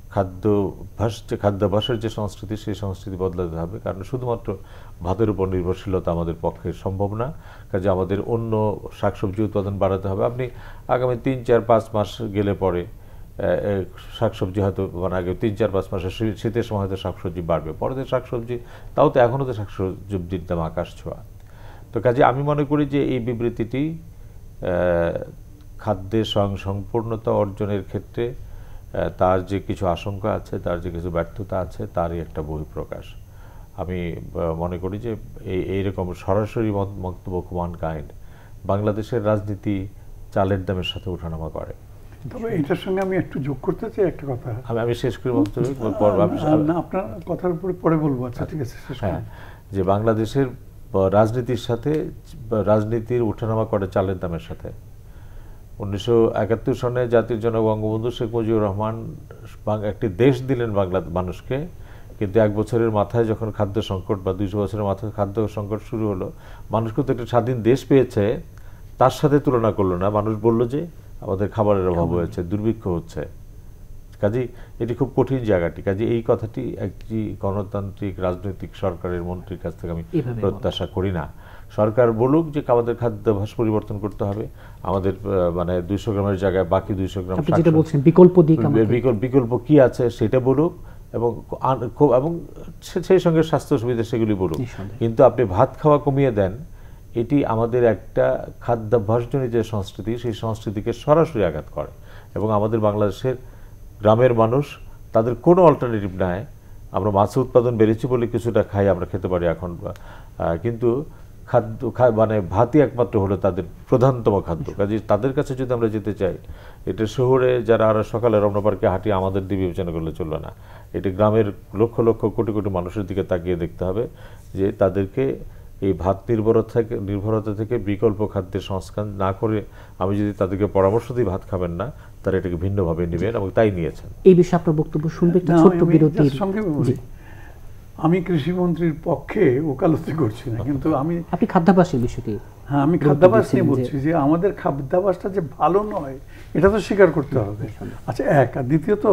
খাদ্যাভ্যাসের যে সংস্কৃতি, সেই সংস্কৃতি বদলাতে হবে। কারণ শুধুমাত্র ভাতের উপর নির্ভরশীলতা আমাদের পক্ষে সম্ভব না। কাজে আমাদের অন্য শাকসবজি উৎপাদন বাড়াতে হবে। আপনি আগামী 3-4-5 মাস গেলে পরে শাকসবজি হয়তো, মানে আগে 3-4-5 মাসে শীতের সময় হয়তো শাকসবজি বাড়বে, পরে তো শাকসবজি, তাও তো এখনও তো শাকসবজির দাম আকাশ ছোঁয়া। তো কাজে আমি মনে করি যে এই বিবৃতিটি খাদ্যের স্বয়ংসম্পূর্ণতা অর্জনের ক্ষেত্রে তার যে কিছু আশঙ্কা আছে, তার যে কিছু ব্যর্থতা আছে, তারই একটা বহিঃপ্রকাশ। আমি মনে করি যে এইরকম সরাসরি মন্তব্য খুব আনকাইন্ড। বাংলাদেশের রাজনীতি চালের দামের সাথে ওঠানামা করে। তবে এটার সঙ্গে আমি একটু যোগ করতে চাই একটা কথা। আমি শেষ করি বক্তব্য, আপনার কথার উপরে পরে বলবো। আচ্ছা, ঠিক আছে। হ্যাঁ, যে বাংলাদেশের রাজনীতির সাথে, রাজনীতির ওঠানামা করে চালের দামের সাথে। 1971 সনে জাতির জনক বঙ্গবন্ধু শেখ মুজিবুর রহমান একটি দেশ দিলেন বাংলার মানুষকে, কিন্তু 1 বছরের মাথায় যখন খাদ্য সংকট, বা 200 বছরের মাথায় খাদ্য সংকট শুরু হলো, মানুষ কিন্তু একটা স্বাধীন দেশ পেয়েছে, তার সাথে তুলনা করলো না। মানুষ বলল যে আমাদের খাবারের অভাব হয়েছে, দুর্ভিক্ষ হচ্ছে। কাজেই এটি খুব কঠিন জায়গাটি। কাজে এই কথাটি একটি গণতান্ত্রিক রাজনৈতিক সরকারের মন্ত্রীর কাছ থেকে আমি প্রত্যাশা করি না। সরকার বলুক যে আমাদের খাদ্যাভ্যাস পরিবর্তন করতে হবে, আমাদের মানে 200 গ্রামের জায়গায় বাকি 200 গ্রাম বিকল্প কি আছে সেটা বলুক, এবং সেই সঙ্গে স্বাস্থ্য সুবিধা সেগুলি বলুক। কিন্তু আপনি ভাত খাওয়া কমিয়ে দেন, এটি আমাদের একটা খাদ্যাভ্যাসজনিত যে সংস্কৃতি, সেই সংস্কৃতিকে সরাসরি আঘাত করে। এবং আমাদের বাংলাদেশের গ্রামের মানুষ, তাদের কোনো অল্টারনেটিভ নাই। আমরা মাছ উৎপাদন বেড়েছি বলে কিছুটা খাই, আমরা খেতে পারি এখন, কিন্তু মানে ভাতই একমাত্র হলো তাদের প্রধানতম খাদ্য। কাজে তাদের কাছে যদি আমরা যেতে চাই, এটা শহরে যারা আর সকালে রমনা পার্কে হাঁটি আমাদের দিয়ে বিবেচনা করলে চলবে না। এটি গ্রামের লক্ষ লক্ষ কোটি কোটি মানুষের দিকে তাকিয়ে দেখতে হবে যে তাদেরকে এই ভাত নির্ভরতা থেকে বিকল্প খাদ্যের সংস্কার না করে আমি যদি তাদেরকে পরামর্শ দিই ভাত খাবেন না, তারা এটাকে ভিন্নভাবে নেবেন এবং তাই নিয়েছেন। এই বিষয়ে আপনার বক্তব্য শুনবে একটু ছোট্ট বিরতির সঙ্গে বলি, আমি কৃষিমন্ত্রীর পক্ষে ওকালতি করছি না, কিন্তু আপনি খাদ্যাভ্যাসের বিষয়টি, হ্যাঁ আমি খাদ্যাভ্যাস নিয়ে বলছি যে আমাদের খাদ্যাভ্যাসটা যে ভালো নয় এটা তো স্বীকার করতে হবে। আচ্ছা, এক। আর দ্বিতীয়ত,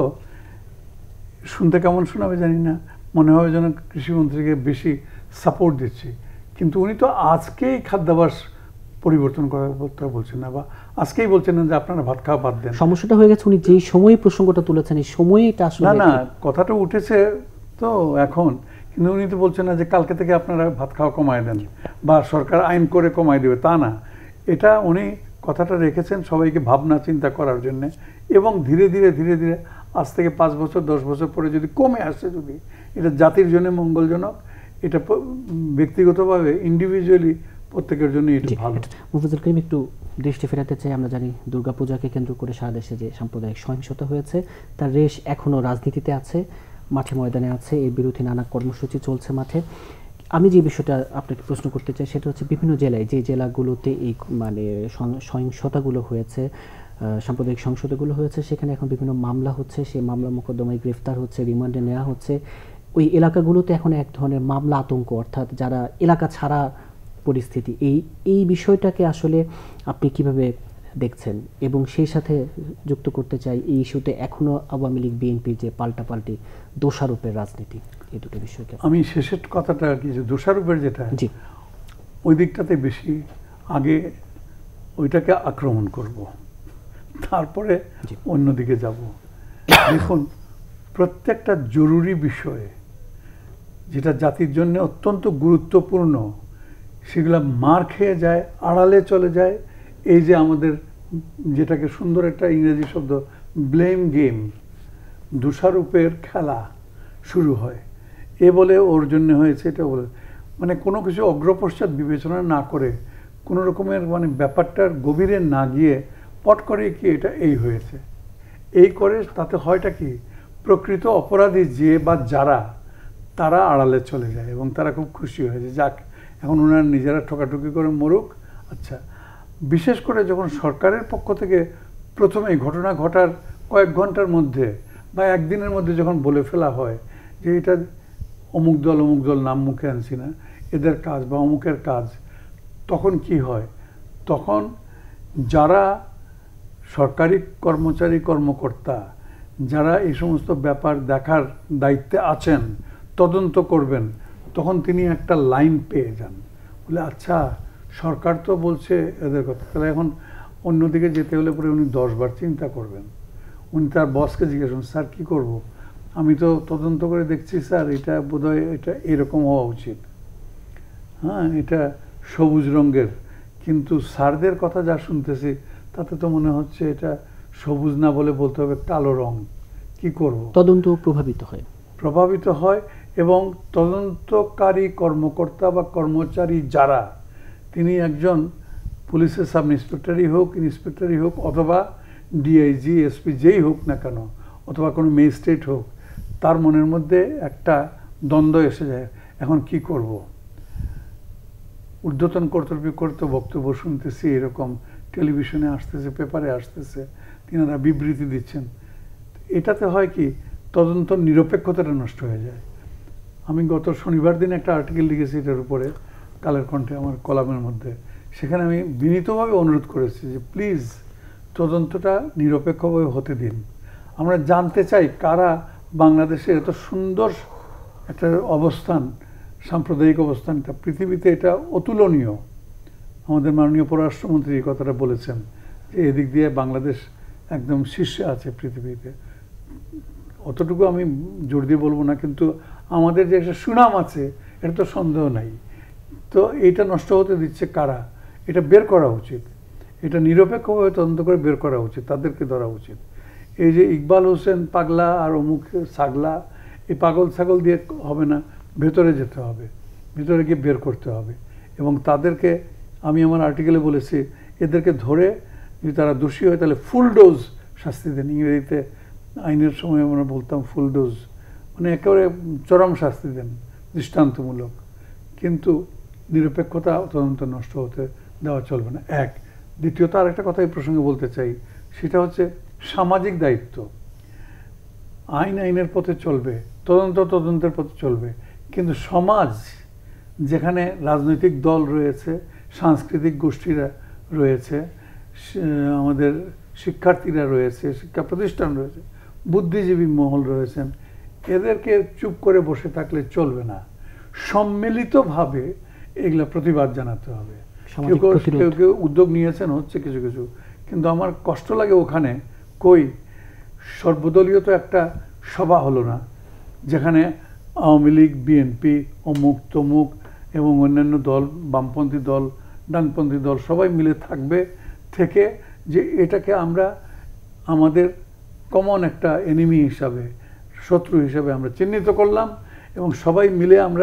শুনতে কেমন শোনাবে জানি না, মনে হবে যেন কৃষিমন্ত্রীকে বেশি সাপোর্ট দিচ্ছি, কিন্তু উনি তো আজকেই খাদ্যাভ্যাস পরিবর্তন করার কথা বলছেন না, বা আজকেই বলছেন না যে আপনারা ভাত খাওয়া বাদ দেন। সমস্যাটা হয়ে গেছে উনি যেই সময়ে প্রসঙ্গটা তুলেছেন এই সময়ে এটা আসলে না না, কথাটা উঠেছে তো এখন, কিন্তু উনি তো বলছেন না যে কালকে থেকে আপনারা ভাত খাওয়া কমায় দেন বা সরকার আইন করে কমায় দেবে, তা না। এটা উনি কথাটা রেখেছেন সবাইকে ভাবনা চিন্তা করার জন্য, এবং ধীরে ধীরে ধীরে ধীরে আজ থেকে 5 বছর 10 বছর পরে যদি কমে আসে, যদি এটা জাতির জন্য মঙ্গলজনক, এটা ব্যক্তিগতভাবে ইন্ডিভিজুয়ালি প্রত্যেকের জন্য এটা ভালো। মুফাজ্জল করিম, একটু দৃষ্টি ফেরাতে চাই, আমরা জানি দুর্গাপূজাকে কেন্দ্র করে সারা দেশে যে সাম্প্রদায়িক সহিংসতা হয়েছে তার রেশ এখনও রাজনীতিতে আছে, মাঠে ময়দানে আছে, এর বিরোধী নানা কর্মসূচি চলছে মাঠে। আমি যে বিষয়টা আপনাকে প্রশ্ন করতে চাই সেটা হচ্ছে বিভিন্ন জেলায়, যে জেলাগুলোতে এই মানে সহিংসতাগুলো হয়েছে, সাম্প্রদায়িক সহিংসতাগুলো হয়েছে, সেখানে এখন বিভিন্ন মামলা হচ্ছে, সেই মামলা মোকদ্দমায় গ্রেফতার হচ্ছে, রিমান্ডে নেওয়া হচ্ছে। ওই এলাকাগুলোতে এখন এক ধরনের মামলা আতঙ্ক, অর্থাৎ যারা এলাকা ছাড়া পরিস্থিতি, এই বিষয়টাকে আসলে আপনি কিভাবে দেখছেন? এবং সেই সাথে যুক্ত করতে চাই এই ইস্যুতে এখনো আওয়ামী লীগ বিএনপির যে পাল্টাপাল্টি দোষারোপের রাজনীতি, এই দুটো বিষয়কে আমি শেষের কথাটা আর কি, যে দোষারোপের যেটা, ওই দিকটাতে বেশি আগে ওইটাকে আক্রমণ করব, তারপরে অন্যদিকে যাব। দেখুন, প্রত্যেকটা জরুরি বিষয়ে যেটা জাতির জন্য অত্যন্ত গুরুত্বপূর্ণ, সেগুলা মার খেয়ে যায়, আড়ালে চলে যায়। এই যে আমাদের যেটাকে সুন্দর একটা ইংরেজি শব্দ ব্লেম গেম, দোষারোপের খেলা শুরু হয়, এ বলে ওর জন্য হয়েছে, এটা বলে, মানে কোনো কিছু অগ্রপশ্চাৎ বিবেচনা না করে, কোনো রকমের মানে ব্যাপারটার গভীরে না গিয়ে পট করে কি এটা এই হয়েছে, এই করে তাতে হয়টা কি, প্রকৃত অপরাধী যে বা যারা, তারা আড়ালে চলে যায় এবং তারা খুব খুশি হয়ে যায়, যাক এখন ওনারা নিজেরা ঠকাঠকি করে মরুক। আচ্ছা, বিশেষ করে যখন সরকারের পক্ষ থেকে প্রথমেই ঘটনা ঘটার কয়েক ঘন্টার মধ্যে বা একদিনের মধ্যে যখন বলে ফেলা হয় যে এটা অমুক দল নাম মুখে আনছি না, এদের কাজ বা অমুকের কাজ, তখন কি হয়, তখন যারা সরকারি কর্মচারী কর্মকর্তা, যারা এই সমস্ত ব্যাপার দেখার দায়িত্বে আছেন, তদন্ত করবেন, তখন তিনি একটা লাইন পেয়ে যান, বলে আচ্ছা সরকার তো বলছে এদের কথা, তাহলে এখন অন্যদিকে যেতে হলে পরে উনি 10 বার চিন্তা করবেন। উনি তার বসকে জিজ্ঞেস করুন, স্যার কী করব, আমি তো তদন্ত করে দেখছি স্যার এটা বোধহয় এটা এরকম হওয়া উচিত, হ্যাঁ এটা সবুজ রঙের, কিন্তু স্যারদের কথা যা শুনতেছি তাতে তো মনে হচ্ছে এটা সবুজ না বলে বলতে হবে কালো রং, কি করব। তদন্ত প্রভাবিত হয় এবং তদন্তকারী কর্মকর্তা বা কর্মচারী যারা, তিনি একজন পুলিশের সাব ইন্সপেক্টরই হোক, ইন্সপেক্টরই হোক, অথবা ডিআইজি এসপি যেই হোক না কেন, অথবা কোনো ম্যাজিস্ট্রেট হোক, তার মনের মধ্যে একটা দ্বন্দ্ব এসে যায়, এখন কি করব। ঊর্ধ্বতন কর্তৃপক্ষের বক্তব্য শুনতেছি, এরকম টেলিভিশনে আসতেছে, পেপারে আসতেছে, তিনারা বিবৃতি দিচ্ছেন, এটাতে হয় কি, তদন্ত নিরপেক্ষতাটা নষ্ট হয়ে যায়। আমি গত শনিবার দিন একটা আর্টিকেল লিখেছি এটার উপরে, কালের কণ্ঠে আমার কলামের মধ্যে, সেখানে আমি বিনীতভাবে অনুরোধ করেছি যে প্লিজ তদন্তটা নিরপেক্ষভাবে হতে দিন। আমরা জানতে চাই কারা বাংলাদেশের এত সুন্দর একটা অবস্থান, সাম্প্রদায়িক অবস্থান, এটা পৃথিবীতে এটা অতুলনীয়। আমাদের মাননীয় পররাষ্ট্রমন্ত্রী এই কথাটা বলেছেন যে এদিক দিয়ে বাংলাদেশ একদম শীর্ষে আছে পৃথিবীতে। অতটুকু আমি জোর দিয়ে বলবো না, কিন্তু আমাদের যে একটা সুনাম আছে এটা তো সন্দেহ নাই। তো এইটা নষ্ট হতে দিচ্ছে কারা, এটা বের করা উচিত, এটা নিরপেক্ষভাবে তদন্ত করে বের করা উচিত, তাদেরকে ধরা উচিত। এই যে ইকবাল হোসেন পাগলা আর অমুক ছাগলা, এই পাগল ছাগল দিয়ে হবে না, ভেতরে যেতে হবে, ভেতরে গিয়ে বের করতে হবে। এবং তাদেরকে আমি আমার আর্টিকেলে বলেছি, এদেরকে ধরে যদি তারা দোষী হয় তাহলে ফুল ডোজ শাস্তি দেন। ইংরেজিতে আইনের সময় আমরা বলতাম ফুল ডোজ, মানে একেবারে চরম শাস্তি দেন, দৃষ্টান্তমূলক। কিন্তু নিরপেক্ষতা তদন্ত নষ্ট হতে দেওয়া চলবে না। এক, দ্বিতীয়ত আরেকটা কথা এই প্রসঙ্গে বলতে চাই, সেটা হচ্ছে সামাজিক দায়িত্ব। আইন আইনের পথে চলবে, তদন্ত তদন্তের পথে চলবে, কিন্তু সমাজ যেখানে রাজনৈতিক দল রয়েছে, সাংস্কৃতিক গোষ্ঠীরা রয়েছে, আমাদের শিক্ষার্থীরা রয়েছে, শিক্ষা প্রতিষ্ঠান রয়েছে, বুদ্ধিজীবী মহল রয়েছেন, এদেরকে চুপ করে বসে থাকলে চলবে না। সম্মিলিতভাবে এগুলা প্রতিবাদ জানাতে হবে। কেউ কেউ উদ্যোগ নিয়েছেন, হচ্ছে কিছু কিছু, কিন্তু আমার কষ্ট লাগে ওখানে কই সর্বদলীয় তো একটা সভা হলো না, যেখানে আওয়ামী লীগ, বিএনপি, অমুক তমুক এবং অন্যান্য দল, বামপন্থী দল, ডানপন্থী দল সবাই মিলে থাকবে, থেকে যে এটাকে আমরা আমাদের কমন একটা এনিমি হিসাবে, শত্রু হিসাবে আমরা চিহ্নিত করলাম, এবং সবাই মিলে আমরা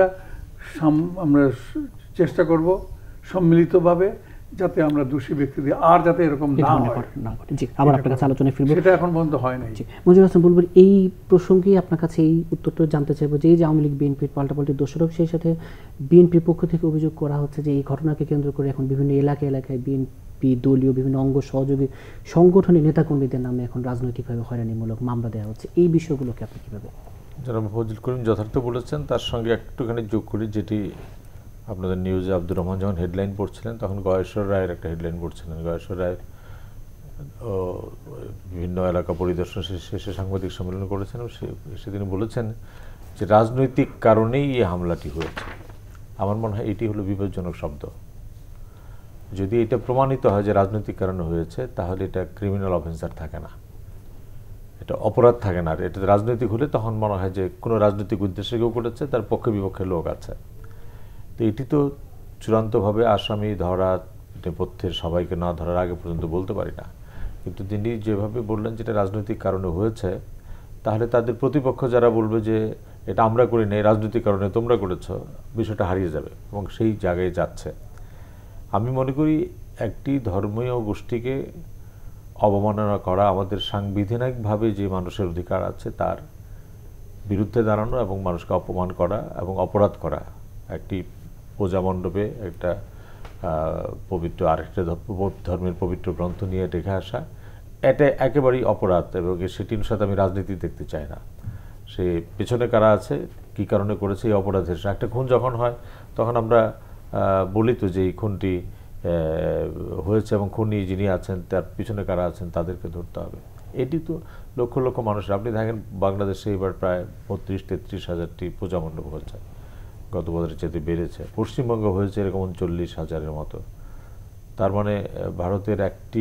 চেষ্টা করব সম্মিলিতভাবে যাতে আমরা দোষী ব্যক্তিদের আর যাতে এরকম না হয়। জি, আবার আপনার কাছে আলোচনায় ফিরবো। সেটা এখন পর্যন্ত হয় নাই। মঞ্জুর হাসান বলবেন, এই প্রসঙ্গে আপনার কাছে এই উত্তরটা জানতে চাইবো যে এই যে আওয়ামী লীগ বিএনপির পাল্টাপাল্টি দোষারোপ, সেই সাথে বিএনপির পক্ষ থেকে অভিযোগ করা হচ্ছে যে এই ঘটনাকে কেন্দ্র করে এখন বিভিন্ন এলাকায় বিএনপি দলীয় বিভিন্ন অঙ্গ সহযোগী সংগঠনের নেতাকর্মীদের নামে এখন রাজনৈতিকভাবে হয়রানিমূলক মামলা দেওয়া হচ্ছে। এই বিষয়গুলোকে আপনি কীভাবে? যারা ফজল করিম যথার্থ বলেছেন, তার সঙ্গে একটুখানি যোগ করি, যেটি আপনাদের নিউজে আব্দুর রহমান যখন হেডলাইন পড়ছিলেন তখন গয়েশ্বর রায়ের একটা হেডলাইন পড়ছিলেন। গয়েশ্বর রায় বিভিন্ন এলাকা পরিদর্শন শেষে সাংবাদিক সম্মেলন করেছেন, সেদিন বলেছেন যে রাজনৈতিক কারণেই এই হামলাটি হয়েছে। আমার মনে হয় এটি হলো বিপজ্জনক শব্দ। যদি এটা প্রমাণিত হয় যে রাজনৈতিক কারণে হয়েছে, তাহলে এটা ক্রিমিনাল অফেন্সার থাকে না, এটা অপরাধ থাকে না। এটা রাজনৈতিক হলে তখন মনে হয় যে কোনো রাজনৈতিক উদ্দেশ্যে কেউ করেছে, তার পক্ষে বিপক্ষে লোক আছে। তো এটি তো চূড়ান্তভাবে আসামি ধরা নেপথ্যের সবাইকে না ধরার আগে পর্যন্ত বলতে পারি না, কিন্তু তিনি যেভাবে বললেন যেটা রাজনৈতিক কারণে হয়েছে, তাহলে তাদের প্রতিপক্ষ যারা বলবে যে এটা আমরা করি নাই, রাজনৈতিক কারণে তোমরা করেছো, বিষয়টা হারিয়ে যাবে এবং সেই জায়গায় যাচ্ছে। আমি মনে করি একটি ধর্মীয় গোষ্ঠীকে অবমাননা করা আমাদের সাংবিধানিকভাবে যে মানুষের অধিকার আছে তার বিরুদ্ধে দাঁড়ানো এবং মানুষকে অপমান করা এবং অপরাধ করা, একটি পূজা মণ্ডপে একটা পবিত্র আরেকটা ধর্মের পবিত্র গ্রন্থ নিয়ে রেখে আসা, এটা একেবারেই অপরাধ এবং সেটির সাথে আমি রাজনীতি দেখতে চাই না। সে পেছনে কারা আছে, কী কারণে করেছে এই অপরাধের। একটা খুন যখন হয় তখন আমরা বলি তো যে এই খুনটি হয়েছে এবং খুনি যিনি আছেন তার পিছনে কারা আছেন তাদেরকে ধরতে হবে। এটি তো লক্ষ লক্ষ মানুষের, আপনি দেখেন বাংলাদেশে এবার প্রায় 32-33 হাজারটি পূজা মণ্ডপ হয়েছে, গত বছরের চেয়ে বেড়েছে। পশ্চিমবঙ্গে হয়েছে এরকম 39,000-এর মতো। তার মানে ভারতের একটি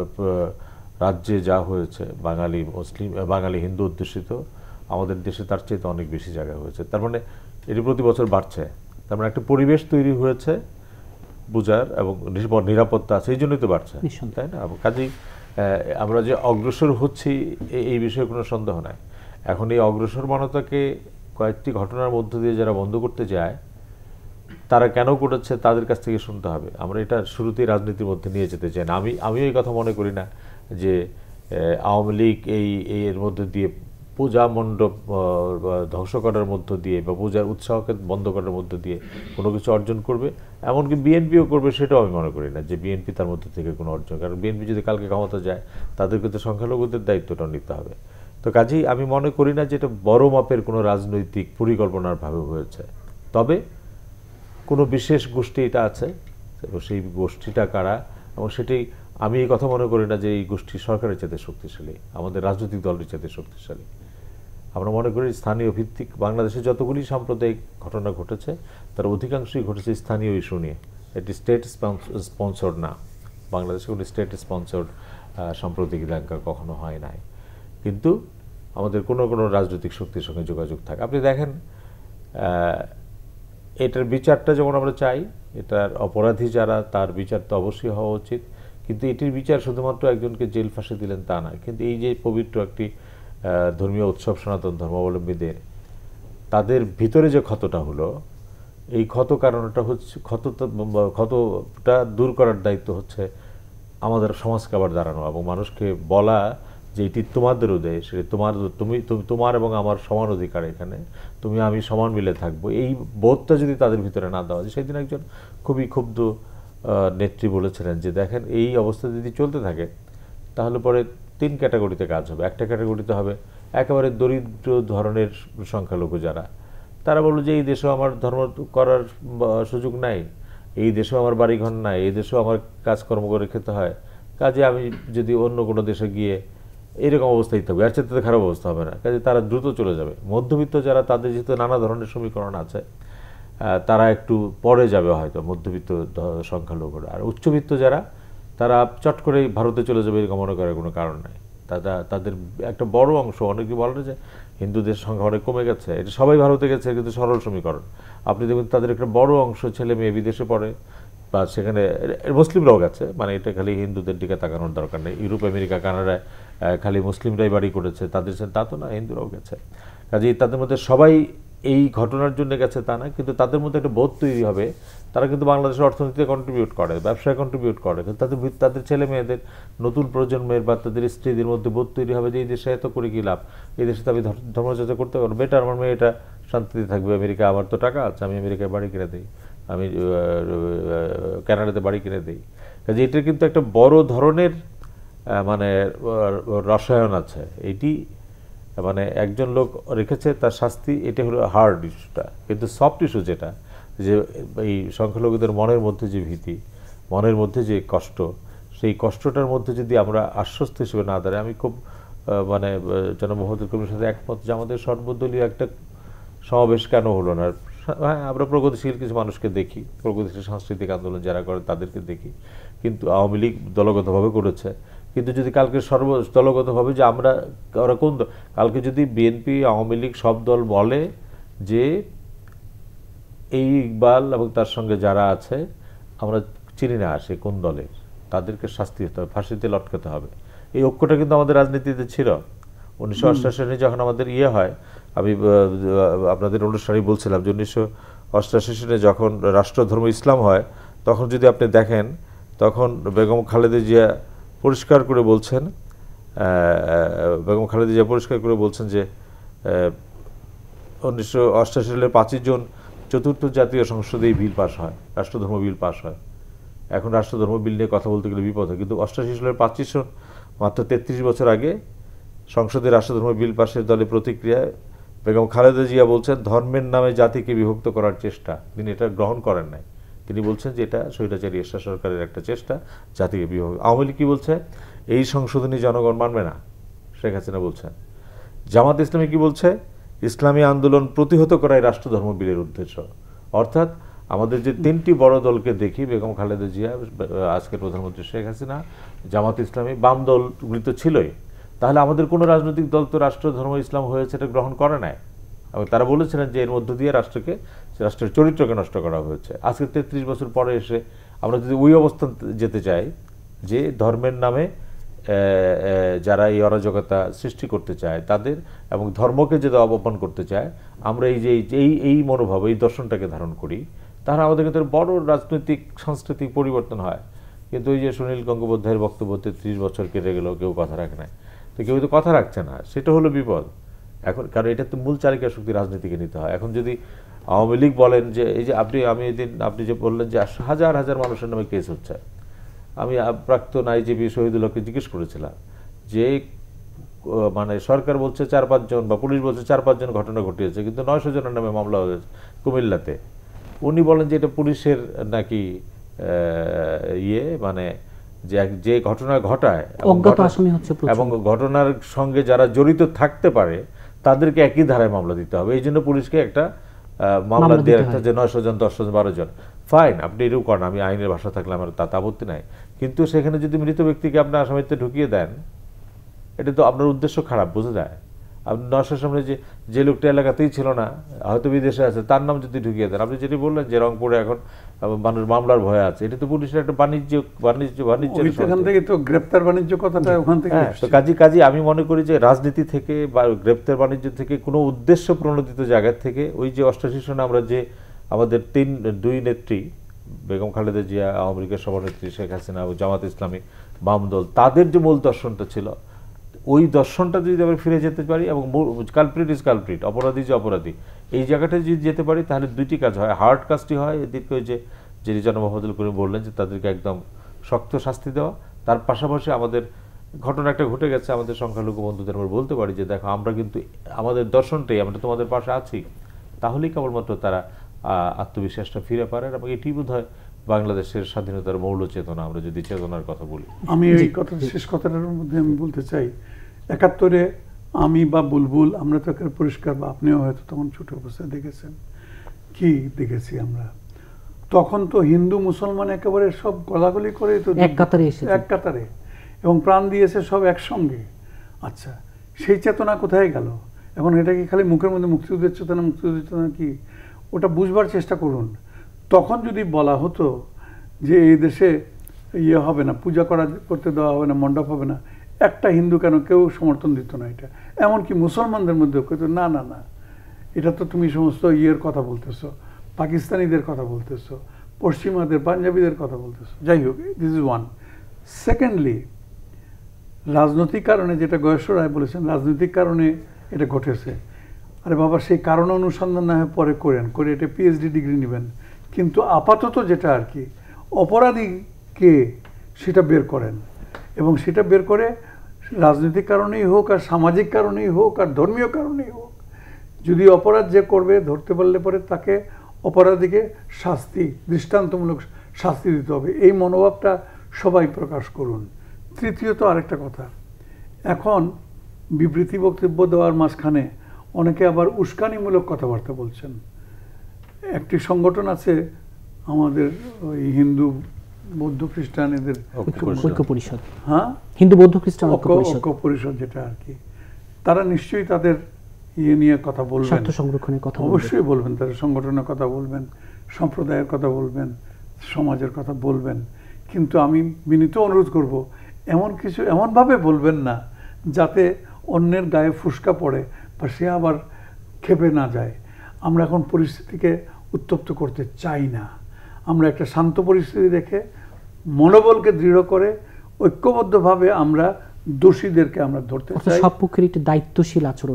রাজ্যে যা হয়েছে বাঙালি হিন্দু অধ্যুষিত, আমাদের দেশে তার চেয়ে তো অনেক বেশি জায়গা হয়েছে। তার মানে এটি প্রতি বছর বাড়ছে। তার মানে একটা পরিবেশ তৈরি হয়েছে বুঝার এবং নিরাপত্তা আছে, এই জন্যই তো বাড়ছে, তাই না? কাজেই আমরা যে অগ্রসর হচ্ছি এই বিষয়ে কোনো সন্দেহ নাই। এখন এই অগ্রসর মানতাকে কয়েকটি ঘটনার মধ্য দিয়ে যারা বন্ধ করতে যায়, তারা কেন করেছে তাদের কাছ থেকে শুনতে হবে। আমরা এটা শুরুতেই রাজনীতির মধ্যে নিয়ে যেতে চাই না। আমিও এই কথা মনে করি না যে আওয়ামী লীগ এর মধ্যে দিয়ে পূজা মণ্ডপ ধ্বংস করার মধ্য দিয়ে বা পূজার উৎসাহকে বন্ধ করার মধ্য দিয়ে কোনো কিছু অর্জন করবে, এমনকি বিএনপিও করবে, সেটাও আমি মনে করি না যে বিএনপি তার মধ্যে থেকে কোনো অর্জন। কারণ বিএনপি যদি কালকে ক্ষমতা যায়, তাদেরকে তো সংখ্যালঘুদের দায়িত্বটা নিতে হবে। তো কাজেই আমি মনে করি না যে এটা বড় মাপের কোনো রাজনৈতিক পরিকল্পনার ভাবে হয়েছে। তবে কোনো বিশেষ গোষ্ঠী এটা আছে এবং সেই গোষ্ঠীটা কারা, এবং সেটি আমি এই কথা মনে করি না যে এই গোষ্ঠী সরকারের চাইতে শক্তিশালী, আমাদের রাজনৈতিক দলের চাইতে শক্তিশালী। আমরা মনে করি স্থানীয় ভিত্তিক বাংলাদেশে যতগুলি সাম্প্রদায়িক ঘটনা ঘটেছে তার অধিকাংশই ঘটেছে স্থানীয় ইস্যু নিয়ে। এটি স্টেট স্পন্সর্ড না, বাংলাদেশে কোনো স্টেট স্পন্সর্ড সাম্প্রদায়িক দাঙ্গা কখনো হয় নাই। কিন্তু আমাদের কোনো কোনো রাজনৈতিক শক্তির সঙ্গে যোগাযোগ থাকে। আপনি দেখেন এটার বিচারটা যেমন আমরা চাই, এটার অপরাধী যারা তার বিচার তো অবশ্যই হওয়া উচিত, কিন্তু এটির বিচার শুধুমাত্র একজনকে জেল ফাঁসি দিলেন তা না। কিন্তু এই যে পবিত্র একটি ধর্মীয় উৎসব সনাতন ধর্মাবলম্বীদের, তাদের ভিতরে যে ক্ষতটা হলো, এই কারণটা হচ্ছে ক্ষতটা দূর করার দায়িত্ব হচ্ছে আমাদের সমাজকে আবার দাঁড়ানো এবং মানুষকে বলা যে এটি তোমাদেরও দেশ, তোমার এবং আমার সমান অধিকার, এখানে তুমি আমি সমান মিলে থাকবো, এই বোধটা যদি তাদের ভিতরে না দেওয়া যায়। সেদিন একজন খুবই ক্ষুব্ধ নেত্রী বলেছিলেন যে দেখেন এই অবস্থা যদি চলতে থাকে তাহলে পরে 3 ক্যাটাগরিতে কাজ হবে। একটা ক্যাটাগরিতে হবে একেবারে দরিদ্র ধরনের সংখ্যালঘু যারা, তারা বলল যে এই দেশেও আমার ধর্ম করার সুযোগ নাই, এই দেশেও আমার বাড়িঘর নাই, এই দেশেও আমার কাজকর্ম করে খেতে হয়, কাজে আমি যদি অন্য কোনো দেশে গিয়ে এরকম অবস্থায় থাকবে, আর চেয়ে খারাপ অবস্থা হবে না, কাজে তারা দ্রুত চলে যাবে। মধ্যবিত্ত যারা, তাদের যেহেতু নানা ধরনের সমীকরণ আছে, তারা একটু পরে যাবে হয়তো, মধ্যবিত্ত সংখ্যালঘুরা। আর উচ্চবিত্ত যারা, তারা চট করে ভারতে চলে যাবে এরকম মনে করার কোনো কারণ নাই। তাদের একটা বড় অংশ, অনেকে বলে যে হিন্দুদের সংখ্যা অনেক কমে গেছে, এটা সবাই ভারতে গেছে, কিন্তু সরল সমীকরণ। আপনি দেখবেন তাদের একটা বড় অংশ ছেলে মেয়ে বিদেশে পড়ে, বা সেখানে মুসলিমরাও গেছে, মানে এটা খালি হিন্দুদের দিকে তাকানোর দরকার নেই। ইউরোপ, আমেরিকা, কানাডায় খালি মুসলিমরাই বাড়ি করেছে, তাদের তা তো না, হিন্দুরাও গেছে। কাজেই তাদের মধ্যে সবাই এই ঘটনার জন্য গেছে তা না, কিন্তু তাদের মধ্যে একটা বোধ তৈরি হবে, তারা কিন্তু বাংলাদেশের অর্থনীতিতে কন্ট্রিবিউট করে, ব্যবসায় কন্ট্রিবিউট করে, কিন্তু তাদের ছেলে মেয়েদের, নতুন প্রজন্মের বা তাদের স্ত্রীদের মধ্যে বোধ তৈরি হবে যে এই দেশে এত করে কী লাভ, এই দেশে তো আমি ধর্মচর্চা করতে পারবো, বেটার আমার মেয়েটা শান্তিতে থাকবে আমেরিকা, আমার তো টাকা আছে, আমি আমেরিকায় বাড়ি কিনে দিই, আমি কানাডাতে বাড়ি কিনে দিই। কাজে এটার কিন্তু একটা বড় ধরনের মানে রসায়ন আছে। এইটি মানে একজন লোক রেখেছে তার শাস্তি, এটা হলো হার্ড ইস্যুটা। কিন্তু সফট ইস্যু যেটা, যে এই সংখ্যালঘুদের মনের মধ্যে যে ভীতি, মনের মধ্যে যে কষ্ট, সেই কষ্টটার মধ্যে যদি আমরা আশ্বস্ত হিসেবে না দাঁড়াই, আমি খুব মানে জনাব মোহাম্মদুল কবিরের সাথে একমত যে আমাদের সর্বদলীয় একটা সমাবেশ কেন হলো না। হ্যাঁ, আমরা প্রগতিশীল কিছু মানুষকে দেখি, প্রগতিশীল সাংস্কৃতিক আন্দোলন যারা করে তাদেরকে দেখি, কিন্তু আওয়ামী লীগ দলগতভাবে করেছে। কিন্তু যদি কালকে দলগতভাবে যে ওরা কোন কালকে যদি বিএনপি, আওয়ামী লীগ সব দল বলে যে এই ইকবাল এবং তার সঙ্গে যারা আছে আমরা চিনি না সে কোন দলের, তাদেরকে শাস্তি হতে হবে, ফাঁসিতে লটকাতে হবে, এই ঐক্যটা কিন্তু আমাদের রাজনীতিতে ছিল। 1988 সালে যখন আমাদের হয়, আমি আপনাদের অনুষ্ঠানেই বলছিলাম যে 1988 সালে যখন রাষ্ট্রধর্ম ইসলাম হয়, তখন যদি আপনি দেখেন, তখন বেগম খালেদা জিয়া পরিষ্কার করে বলছেন, যে 1988 সালের 5 জুন চতুর্থ জাতীয় সংসদে এই বিল পাস হয়, রাষ্ট্রধর্ম বিল পাস হয়। এখন রাষ্ট্রধর্ম বিল নিয়ে কথা বলতে গেলে বিপদ হয়, কিন্তু 88 সালের 25 জুন, মাত্র 33 বছর আগে, সংসদে রাষ্ট্রধর্ম বিল পাশের দলে প্রতিক্রিয়ায় বেগম খালেদা জিয়া বলছেন ধর্মের নামে জাতিকে বিভক্ত করার চেষ্টা, তিনি এটা গ্রহণ করেন নাই। তিনি বলছেন যে এটা স্বৈরাচারী এরশাদ সরকারের একটা চেষ্টা জাতিকে বিভক্ত। আওয়ামী লীগ কি বলছে? এই সংশোধনী জনগণ মানবে না, শেখ হাসিনা বলছেন। জামাত ইসলামী কি বলছে? ইসলামী আন্দোলন প্রতিহত করাই রাষ্ট্রধর্ম বিলের উদ্দেশ্য। অর্থাৎ আমাদের যে 3টি বড় দলকে দেখি, বেগম খালেদা জিয়া, আজকের প্রধানমন্ত্রী শেখ হাসিনা, জামাত ইসলামী, বাম দলগুলি তো ছিলই, তাহলে আমাদের কোনো রাজনৈতিক দল তো রাষ্ট্রধর্ম ইসলাম হয়েছে এটা গ্রহণ করে নাই, এবং তারা বলেছিলেন যে এর মধ্য দিয়ে রাষ্ট্রের চরিত্রকে নষ্ট করা হয়েছে। আজকে 33 বছর পরে এসে আমরা যদি ওই অবস্থান যেতে চাই যে ধর্মের নামে যারা এই অরাজকতা সৃষ্টি করতে চায় তাদের, এবং ধর্মকে যদি অবমান করতে চায়, আমরা এই মনোভাব, এই দর্শনটাকে ধারণ করি, তাহলে আমাদের ক্ষেত্রে বড় রাজনৈতিক সাংস্কৃতিক পরিবর্তন হয়। কিন্তু ওই যে সুনীল গঙ্গোপাধ্যায়ের বক্তব্য 33 বছর কেটে গেল, কেউ কথা রাখে নাই, তো কেউ তো কথা রাখছে না, সেটা হলো বিপদ এখন। কারণ এটা তো মূল চালিকা শক্তি রাজনীতিকে নিতে হয়। এখন যদি আওয়ামী লীগ বলেন যে এই যে আপনি যে বললেন যে হাজার হাজার মানুষের নামে কেস হচ্ছে, আমি প্রাক্তন আইজিপি শহীদুল হককে জিজ্ঞেস করেছিলাম যে মানে সরকার বলছে 4-5 জন, বা পুলিশ বলছে 4-5 জন ঘটনা ঘটিয়েছে, কিন্তু 900 জনের নামে মামলা হয়েছে কুমিল্লাতে। উনি বলেন যে এটা পুলিশের নাকি মানে যে ঘটনা ঘটায় এবং ঘটনার সঙ্গে যারা জড়িত থাকতে পারে তাদেরকে একই ধারায় মামলা দিতে হবে। এই জন্য পুলিশকে একটা মামলা দিয়ে রাখতে, যে 900 জন, 10 জন, 12 জন, ফাইন, আপনি এরকম করেন, আমি আইনের ভাষা থাকলে আমার তাতে আপত্তি নাই। কিন্তু সেখানে যদি মৃত ব্যক্তিকে আপনি আসামিতে ঢুকিয়ে দেন, এটা তো আপনার উদ্দেশ্য খারাপ, বোঝা যায়। আপনি 900 সামনে যে লোকটা এলাকাতেই ছিল না, হয়তো বিদেশে আছে, তার নাম যদি ঢুকিয়ে দেন, আপনি যেটি বললেন যে রংপুরে এখন মানুষ মামলার ভয় আছে, এটা তো পুলিশের একটা বাণিজ্য থেকে তো গ্রেপ্তার বাণিজ্য কথাটা ওখান থেকে। তো কাজী আমি মনে করি যে রাজনীতি থেকে বা গ্রেপ্তার বাণিজ্য থেকে, কোনো উদ্দেশ্য প্রণোদিত জায়গা থেকে, ওই যে 88 সনে আমরা যে আমাদের 2 নেত্রী, বেগম খালেদা জিয়া, আওয়ামী লীগের সভানেত্রী শেখ হাসিনা, জামাত ইসলামী, বাম দল, তাদের যে মূল দর্শনটা ছিল, ওই দর্শনটা যদি আমরা ফিরে যেতে পারি এবং কালপ্রিট ইজ কালপ্রিট, অপরাধী যে অপরাধী, এই জায়গাটায় যদি যেতে পারি তাহলে দুইটি কাজ হয়। হার্ড কাজটি হয় এদিকে ওই যে যিনি জনাব মোহাম্মদুল করিম বললেন যে তাদেরকে একদম শক্ত শাস্তি দেওয়া, তার পাশাপাশি আমাদের ঘটনা একটা ঘটে গেছে আমাদের সংখ্যালঘু বন্ধুদের আমরা বলতে পারি যে দেখো আমরা কিন্তু আমাদের দর্শনটাই, আমরা তোমাদের পাশে আছি, তাহলেই কেবলমাত্র তারা আত্মবিশ্বাসটা ফিরে পারে। এবং এটি বোধ হয় বাংলাদেশের স্বাধীনতার মৌল চেতনা, আমরা যদি চেতনার কথা বলি। আমি এই কথা শেষ কথাটার মধ্যে আমি বলতে চাই, 71-এ আমি বা বুলবুল আমরা তো পরিষ্কার, বা আপনিও হয়তো তখন ছোট অবস্থায় দেখেছেন, কি দেখেছি আমরা তখন তো হিন্দু মুসলমান একেবারে সব গলাগলি করে তো এক কাতারে এসেছে, এক কাতারে, এবং প্রাণ দিয়েছে সব একসঙ্গে। আচ্ছা, সেই চেতনা কোথায় গেল এখন? এটা কি খালি মুখের মধ্যে মুক্তিযুদ্ধের চেতনা, মুক্তিযুদ্ধের চেতনা কি? ওটা বুঝবার চেষ্টা করুন। তখন যদি বলা হতো যে এই দেশে ইয়ে হবে না, পূজা করতে দেওয়া হবে না, মণ্ডপ হবে না, একটা হিন্দু কেন কেউ সমর্থন দিত না এটা। এমনকি মুসলমানদের মধ্যেও কিন্তু না না না, এটা তো তুমি সমস্ত ইয়ের কথা বলতেছো, পাকিস্তানিদের কথা বলতেছো, পশ্চিমাদের, পাঞ্জাবিদের কথা বলতেছো। যাই হোক, দিস ইজ ওয়ান। সেকেন্ডলি, রাজনৈতিক কারণে, যেটা গয়েশ্বর রায় বলেছেন, রাজনৈতিক কারণে এটা ঘটেছে। আরে বাবা, সেই কারণ অনুসন্ধান না হয় পরে করে এটা পিএইচডি ডিগ্রি নেবেন, কিন্তু আপাতত যেটা আর কি অপরাধী কে সেটা বের করেন, এবং সেটা বের করে রাজনৈতিক কারণেই হোক, আর সামাজিক কারণেই হোক, আর ধর্মীয় কারণেই হোক, যদি অপরাধ যে করবে ধরতে পারলে পরে তাকে অপরাধীকে শাস্তি, দৃষ্টান্তমূলক শাস্তি দিতে হবে, এই মনোভাবটা সবাই প্রকাশ করুন। তৃতীয়ত আরেকটা কথা, এখন বিবৃতি বক্তব্য দেওয়ার মাঝখানে অনেকে আবার উস্কানিমূলক কথাবার্তা বলছেন। একটি সংগঠন আছে আমাদের ওই হিন্দু বৌদ্ধ খ্রিস্টান এদের ঐক্য পরিষদ, হ্যাঁ, হিন্দু বৌদ্ধ খ্রিস্টান ঐক্য পরিষদ, যেটা আর কি, তারা নিশ্চয়ই তাদের ইয়ে নিয়ে কথা বলবেন, স্বার্থ সংরক্ষণের কথা অবশ্যই বলবেন, তাদের সংগঠনের কথা বলবেন, সম্প্রদায়ের কথা বলবেন, সমাজের কথা বলবেন, কিন্তু আমি বিনীত অনুরোধ করব এমন কিছু এমনভাবে বলবেন না যাতে অন্যের গায়ে ফুসকা পড়ে বা সে আবার ক্ষেপে না যায়। আমরা এখন পরিস্থিতিকে উত্তপ্ত করতে চাই না। আমরা একটা শান্ত পরিস্থিতি রেখে মনোবলকে দৃঢ় করে ঐক্যবদ্ধভাবে আমরা দোষীদেরকে আমরা ধরতে চাই। সব পক্ষের একটি দায়িত্বশীল আচরণ,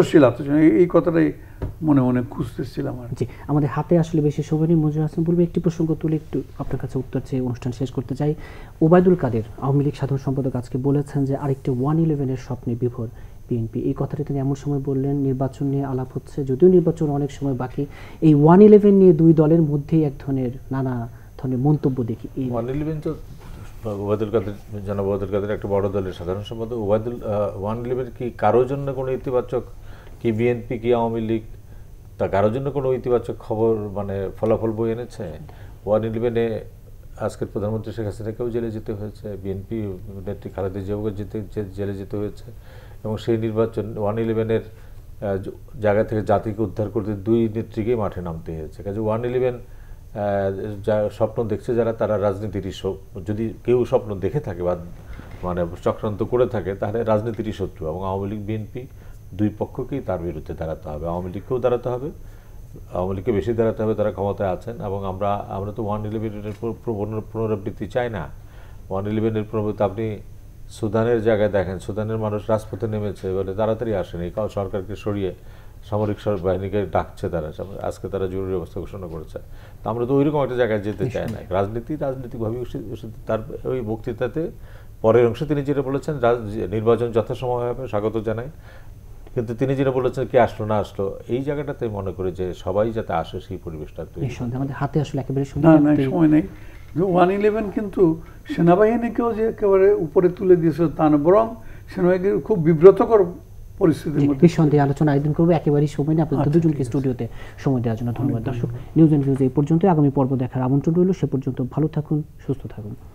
এই কথাটাই মনে মনে খুঁজতেছিলাম আর জি। আমাদের হাতে আসলে বেশি সময় নেই। মঞ্জুর হাসান বলবে একটি প্রসঙ্গ তুলে একটু আপনার কাছে উত্তর চেয়ে অনুষ্ঠান শেষ করতে চাই। ওবায়দুল কাদের আওয়ামী লীগ সাধারণ সম্পাদক আজকে বলেছেন যে আরেকটি 1/11-এর স্বপ্নে বিভোর বিএনপি। এই কথাটি তিনি এমন সময় বললেন নির্বাচন নিয়ে আলাপ হচ্ছে, যদিও নির্বাচন অনেক সময় বাকি, এই 1/11 নিয়ে দুই দলের মধ্যেই এক ধরনের নানা ধরনের মন্তব্য দেখি। 1/11 তো ওবায়দুল কাদের, জনাব ওবায়দুল কাদের একটা বড় দলের সাধারণ সম্পাদক। 1/11 কি কারোর জন্য কোনো ইতিবাচক, কি বিএনপি কি আওয়ামী লীগ, তা কারোর জন্য কোনো ইতিবাচক খবর মানে ফলাফল বই এনেছে? 1/11-এ আজকের প্রধানমন্ত্রী শেখ হাসিনাকেও জেলে যেতে হয়েছে, বিএনপি নেত্রী খালেদা জিয়াকে জেলে যেতে হয়েছে, এবং সেই নির্বাচন 1/11-এর জায়গা থেকে জাতিকে উদ্ধার করতে দুই নেত্রীকেই মাঠে নামতে হয়েছে। কাজে 1/11 যা স্বপ্ন দেখছে যারা, তারা রাজনীতিরই, যদি কেউ স্বপ্ন দেখে থাকে বা মানে চক্রান্ত করে থাকে তাহলে রাজনীতিরই শত্রু, এবং আওয়ামী লীগ বিএনপি দুই পক্ষকেই তার বিরুদ্ধে দাঁড়াতে হবে। আওয়ামী লীগকেও দাঁড়াতে হবে, আওয়ামী লীগকে বেশি দাঁড়াতে হবে, তারা ক্ষমতায় আছেন, এবং আমরা তো 1/11-এর পুনরাবৃত্তি চাই না। 1/11-এর পুনরাবৃত্তি আপনি সুদানের জায়গায় দেখেন, সুদানের মানুষ রাজপথে নেমেছে, বলে তাড়াতাড়ি আসেনি, সরকারকে সরিয়ে সামরিক বাহিনীকে ডাকছে তারা, আজকে তারা জরুরি অবস্থা ঘোষণা করেছে। তো আমরা তো ওইরকম একটা জায়গায় যেতে চাই না। রাজনীতিকভাবে তার ওই বক্তৃতাতে পরের অংশে তিনি যেটা বলেছেন, নির্বাচন যথাসময় হবে, স্বাগত জানাই, কিন্তু তিনি যেটা বলেছেন কে আসলো না আসলো, এই জায়গাটাতে মনে করে যে সবাই যাতে আসে সেই পরিবেশটা তৈরি। আমাদের হাতে আসলে একেবারে সময় নেই। 1/11 কিন্তু সেনাবাহিনীকেও যে একেবারে উপরে তুলে দিয়েছিল তা না, বরং সেনাবাহিনীর খুব বিব্রতকর পরিস্থিতির মধ্যে নিঃসন্দেহে আলোচনা আয়োজন করবো। একেবারেই সময় নেই, আপনাদের দুজনকে স্টুডিওতে সময় দেওয়ার জন্য ধন্যবাদ। দর্শক, নিউজ অ্যান্ড ভিউজ এই পর্যন্ত, আগামী পর্ব দেখার আমন্ত্রণ রইল। সে পর্যন্ত ভালো থাকুন, সুস্থ থাকুন।